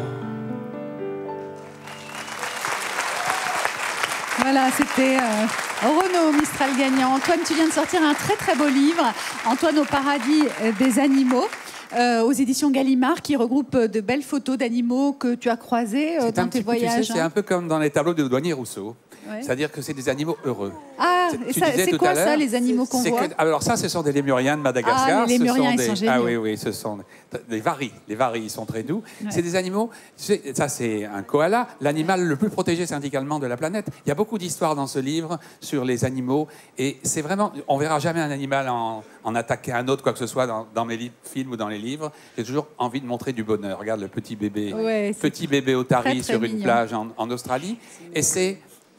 Speaker 1: Voilà, c'était euh, Renaud Mistral gagnant. Antoine, tu viens de sortir un très très beau livre, Antoine au paradis euh, des animaux, euh, aux éditions Gallimard, qui regroupe euh, de belles photos d'animaux que tu as croisés euh,
Speaker 11: C'est
Speaker 1: dans
Speaker 11: un
Speaker 1: tes
Speaker 11: petit peu, tu sais,
Speaker 1: voyages.
Speaker 11: c'est
Speaker 1: hein.
Speaker 11: un peu comme dans les tableaux de Douanier Rousseau.
Speaker 1: Ouais.
Speaker 11: C'est-à-dire que c'est des animaux heureux.
Speaker 1: Ah,
Speaker 11: C'est-
Speaker 1: et
Speaker 11: tu
Speaker 1: ça-
Speaker 11: disais
Speaker 1: c'est
Speaker 11: tout
Speaker 1: quoi
Speaker 11: à
Speaker 1: ça,
Speaker 11: l'heure,
Speaker 1: les animaux qu'on
Speaker 11: c'est
Speaker 1: voit
Speaker 11: que- Alors ça, ce sont des lémuriens de Madagascar.
Speaker 1: Ah, les
Speaker 11: Ce
Speaker 1: lémuriens,
Speaker 11: sont
Speaker 1: ils
Speaker 11: des-
Speaker 1: sont géniaux.
Speaker 11: Ah oui, oui, ce sont des, des varis. Les varis, ils sont très doux.
Speaker 1: Ouais.
Speaker 11: C'est des animaux, tu sais, ça c'est un koala, l'animal le plus protégé syndicalement de la planète. Il y a beaucoup d'histoires dans ce livre sur les animaux. Et c'est vraiment, on verra jamais un animal en, en attaquer un autre, quoi que ce soit, dans, dans mes li- films ou dans les livres. J'ai toujours envie de montrer du bonheur. Regarde le petit bébé,
Speaker 1: Ouais, c'est
Speaker 11: petit bébé otari
Speaker 1: très, très
Speaker 11: sur une
Speaker 1: mignon.
Speaker 11: plage en, en Australie. Et c'est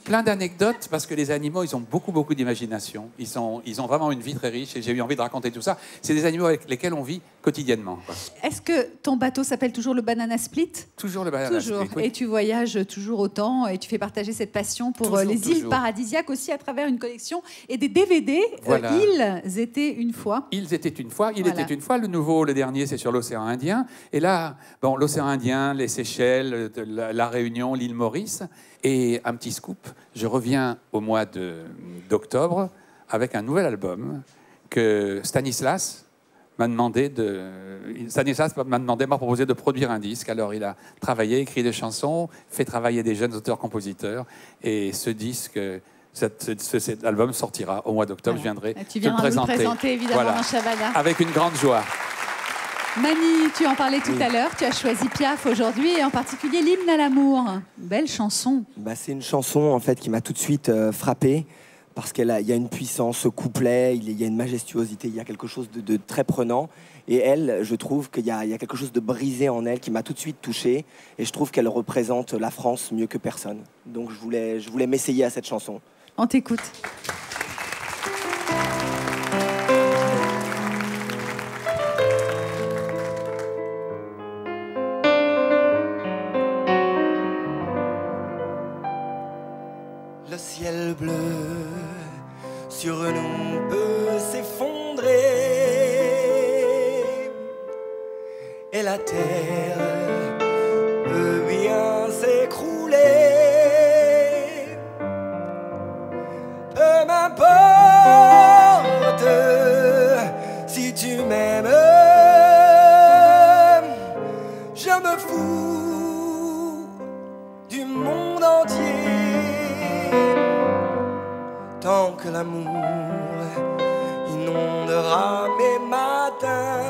Speaker 11: plein d'anecdotes parce que les animaux, ils ont beaucoup, beaucoup d'imagination. Ils, sont, ils ont vraiment une vie très riche et j'ai eu envie de raconter tout ça. C'est des animaux avec lesquels on vit quotidiennement. quoi.
Speaker 1: Est-ce que ton bateau s'appelle toujours le Banana Split?
Speaker 11: Toujours le Banana
Speaker 1: Toujours.
Speaker 11: Split, oui.
Speaker 1: Et tu voyages toujours autant et tu fais partager cette passion pour
Speaker 11: Toujours,
Speaker 1: euh, les îles
Speaker 11: toujours.
Speaker 1: paradisiaques aussi à travers une collection et des D V D.
Speaker 11: Voilà.
Speaker 1: Euh, Ils étaient une fois.
Speaker 11: Ils étaient une fois. Il
Speaker 1: Voilà.
Speaker 11: était une fois. Le nouveau, le dernier, c'est sur l'océan Indien. Et là, bon, l'océan Indien, les Seychelles, de la, la Réunion, l'île Maurice. Et un petit scoop, je reviens au mois de- d'octobre avec un nouvel album que Stanislas m'a demandé de. Stanislas m'a demandé, m'a proposé de produire un disque. Alors il a travaillé, écrit des chansons, fait travailler des jeunes auteurs-compositeurs. Et ce disque, cette- ce- cet album sortira au mois d'octobre. Je viendrai
Speaker 1: Tu
Speaker 11: te le
Speaker 1: viendras nous le
Speaker 11: présenter.
Speaker 1: présenter évidemment dans Shabada.
Speaker 11: Avec une grande joie.
Speaker 1: Mani, tu en parlais tout
Speaker 2: Oui.
Speaker 1: à l'heure, tu as choisi Piaf aujourd'hui et en particulier l'hymne à l'amour. Belle chanson.
Speaker 2: Bah, c'est une chanson en fait qui m'a tout de suite euh, frappé parce qu'il y a une puissance, ce couplet, il y a une majestuosité, il y a quelque chose de, de très prenant. Et elle, je trouve qu'il y, a- il y a quelque chose de brisé en elle qui m'a tout de suite touché. Et je trouve qu'elle représente la France mieux que personne. Donc je voulais, je voulais m'essayer à cette chanson.
Speaker 1: On t'écoute.
Speaker 2: Le ciel bleu sur nous peut s'effondrer et la terre peut bien s'écrouler. Peu m'importe si tu m'aimes, je me fous du monde entier. Tant que l'amour inondera mes matins,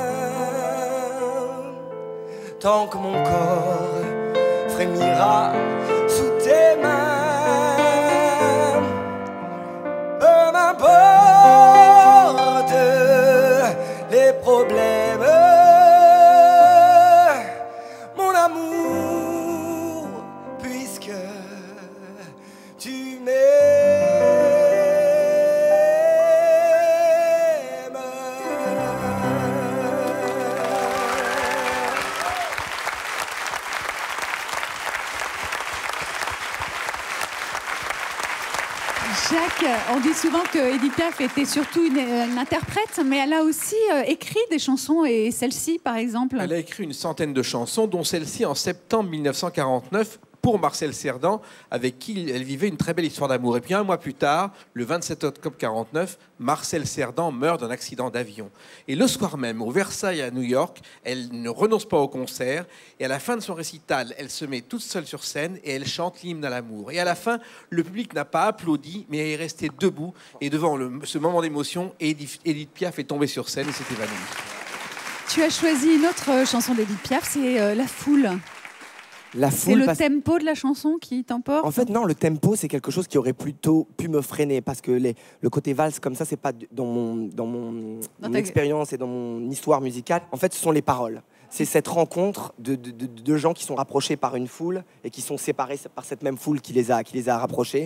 Speaker 2: tant que mon corps frémira sous tes mains, peu m'importe les problèmes, mon amour, puisque tu m'aimes.
Speaker 1: Jacques, on dit souvent que Edith Piaf était surtout une, une interprète, mais elle a aussi euh, écrit des chansons, et celle-ci, par exemple.
Speaker 12: Elle a écrit une centaine de chansons, dont celle-ci en septembre mille neuf cent quarante-neuf pour Marcel Cerdan, avec qui elle vivait une très belle histoire d'amour. Et puis un mois plus tard, le vingt-sept octobre quarante-neuf, Marcel Cerdan meurt d'un accident d'avion. Et le soir même, au Versailles à New York, elle ne renonce pas au concert. Et à la fin de son récital, elle se met toute seule sur scène et elle chante l'hymne à l'amour. Et à la fin, le public n'a pas applaudi, mais est resté debout. Et devant le- ce moment d'émotion, Edith, Edith Piaf est tombée sur scène et s'est évanouie.
Speaker 1: Tu as choisi une autre euh, chanson d'Edith Piaf, c'est euh, La Foule.
Speaker 2: La
Speaker 1: C'est
Speaker 2: foule
Speaker 1: le
Speaker 2: passe-
Speaker 1: tempo de la chanson qui t'emporte?
Speaker 2: En fait, non, le tempo, c'est quelque chose qui aurait plutôt pu me freiner parce que les, le côté valse comme ça, c'est pas du- dans mon, dans mon,
Speaker 1: Dans
Speaker 2: mon
Speaker 1: ta-
Speaker 2: expérience et dans mon histoire musicale. En fait, ce sont les paroles. C'est cette rencontre de, de- de- de gens qui sont rapprochés par une foule et qui sont séparés par cette même foule qui les a, qui les a rapprochés.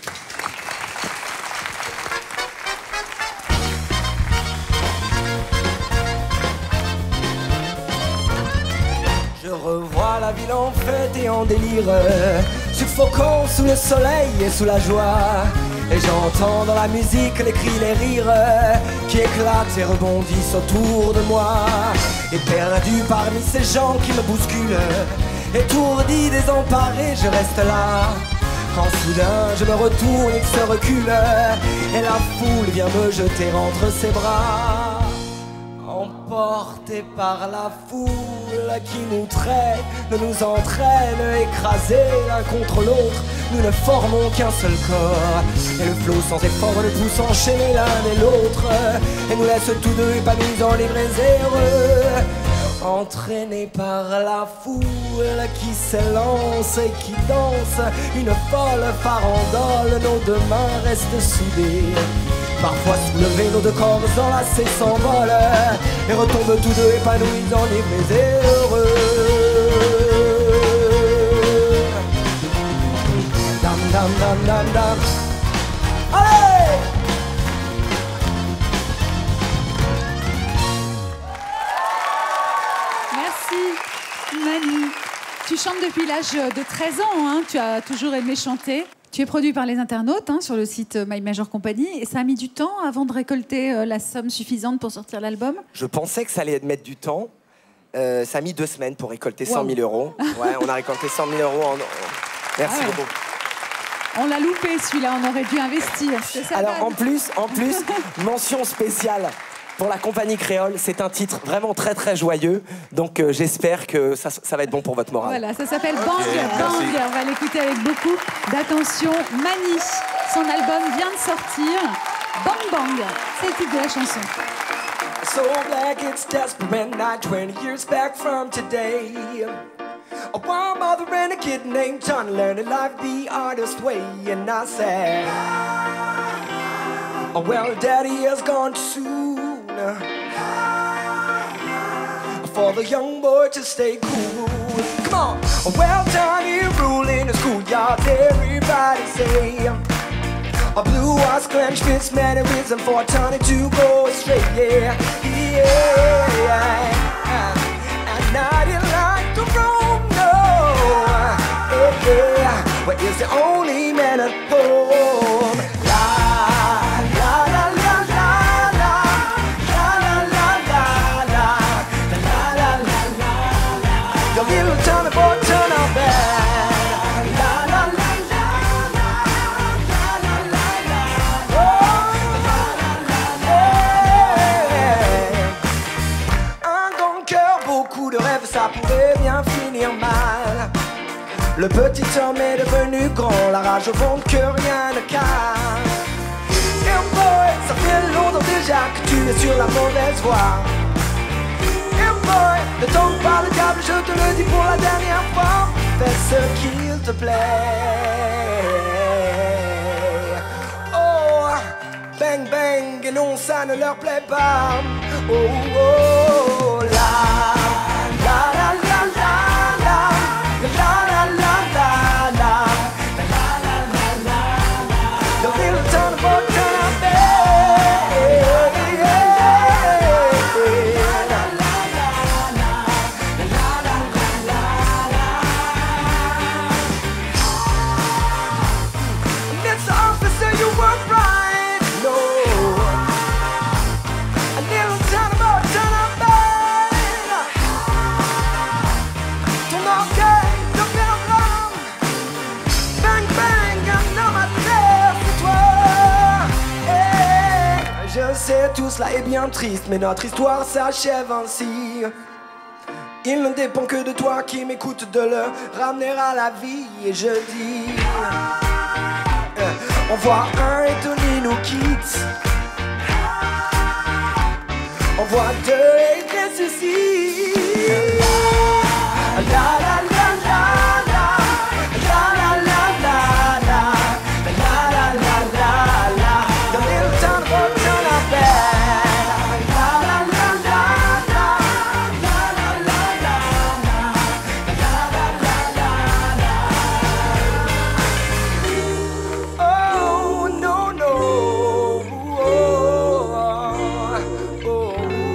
Speaker 2: Je revois la ville en fête et en délire, suffoquant sous le soleil et sous la joie. Et j'entends dans la musique les cris, les rires qui éclatent et rebondissent autour de moi. Et perdu parmi ces gens qui me bousculent, étourdi, désemparé, je reste là. Quand soudain je me retourne et se recule, et la foule vient me jeter entre ses bras. Emportés par la foule qui nous traîne, nous entraîne, écrasés l'un contre l'autre, nous ne formons qu'un seul corps. Et le flot sans effort nous pousse enchaîner l'un et l'autre, et nous laisse tous deux épanouis, enivrés et heureux. Entraînés par la foule qui s'élance et qui danse, une folle farandole, nos deux mains restent soudées. Parfois soulevés, nos deux corps enlacés s'envolent et retombent tous deux épanouis, enivrés et heureux. Dam
Speaker 3: dam dam dam dam. Allez!
Speaker 1: Merci, Mani. Tu chantes depuis l'âge de treize ans, hein. Tu as toujours aimé chanter. Tu es produit par les internautes hein, sur le site My Major Company. Et ça a mis du temps avant de récolter euh, la somme suffisante pour sortir l'album?
Speaker 2: Je pensais que ça allait mettre du temps. Euh, ça a mis deux semaines pour récolter cent mille euros. Ouais, on a récolté cent mille euros en... Merci
Speaker 1: Ah ouais.
Speaker 2: beaucoup.
Speaker 1: On l'a loupé celui-là, on aurait dû investir. C'est ça,
Speaker 2: Alors
Speaker 1: Bad.
Speaker 2: en plus, en plus, mention spéciale pour la compagnie créole. C'est un titre vraiment très très joyeux. Donc euh, j'espère que ça, ça va être bon pour votre morale.
Speaker 1: Voilà, ça s'appelle Bang,
Speaker 2: Ok,
Speaker 1: Bang.
Speaker 2: merci.
Speaker 1: On va l'écouter avec beaucoup d'attention. Mani, son album vient de sortir. Bang Bang, c'est le titre de la chanson.
Speaker 3: So black it's desperate night twenty years back from today. A wild mother and a kid named John learning life the artist way. And I said, oh, well, daddy is gone too soon for the young boy to stay cool. Come on, well, Johnny ruling the schoolyard, everybody say. A blue eyes clenched fist mannerism for Tony to go straight, yeah, yeah. And I didn't like the road, no, yeah, yeah. But it's the only man at home. La, la, la, la, la, la, la, la, la, la, la, la, la, la, la. The little Tony boy turn out bad. De rêve, ça pourrait bien finir mal. Le petit homme est devenu grand, la rage au ventre que rien ne casse. Et boy, ça fait longtemps déjà que tu es sur la mauvaise voie. Et boy, ne tombe pas le diable, je te le dis pour la dernière fois. Fais ce qu'il te plaît. Oh, bang bang, et non ça ne leur plaît pas. Oh, oh, là. La la la la la la la la la la la la la la. The little town of Montana Bay. La la la la la la la la. Mister Officer, you were right. No. A little town of Montana Bay. Je sais, tout cela est bien triste, mais notre histoire s'achève ainsi. Il ne dépend que de toi qui m'écoute de le ramener à la vie. Et je dis, euh, on voit un et Tony nous quitte. On voit deux et il ressuscite. La la la la la la la la la la la la la la la. The little town of Montana Bay. La la la la la la la la la la la la la. Oh no no. Oh, oh, oh.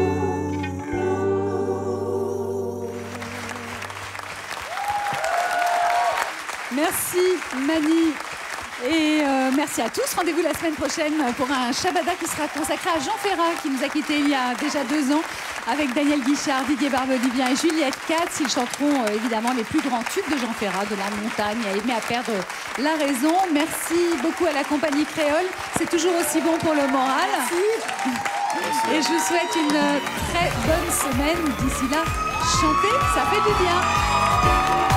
Speaker 1: Merci Mani. Et euh, merci à tous. Rendez-vous la semaine prochaine pour un Shabada qui sera consacré à Jean Ferrat, qui nous a quittés il y a déjà deux ans, avec Daniel Guichard, Didier Barbelivien et Juliette Katz. Ils chanteront euh, évidemment les plus grands tubes de Jean Ferrat, de la montagne à aimer à perdre la raison. Merci beaucoup à la compagnie créole. C'est toujours aussi bon pour le moral. Merci. Et je vous souhaite une très bonne semaine. D'ici là, chantez, ça fait du bien.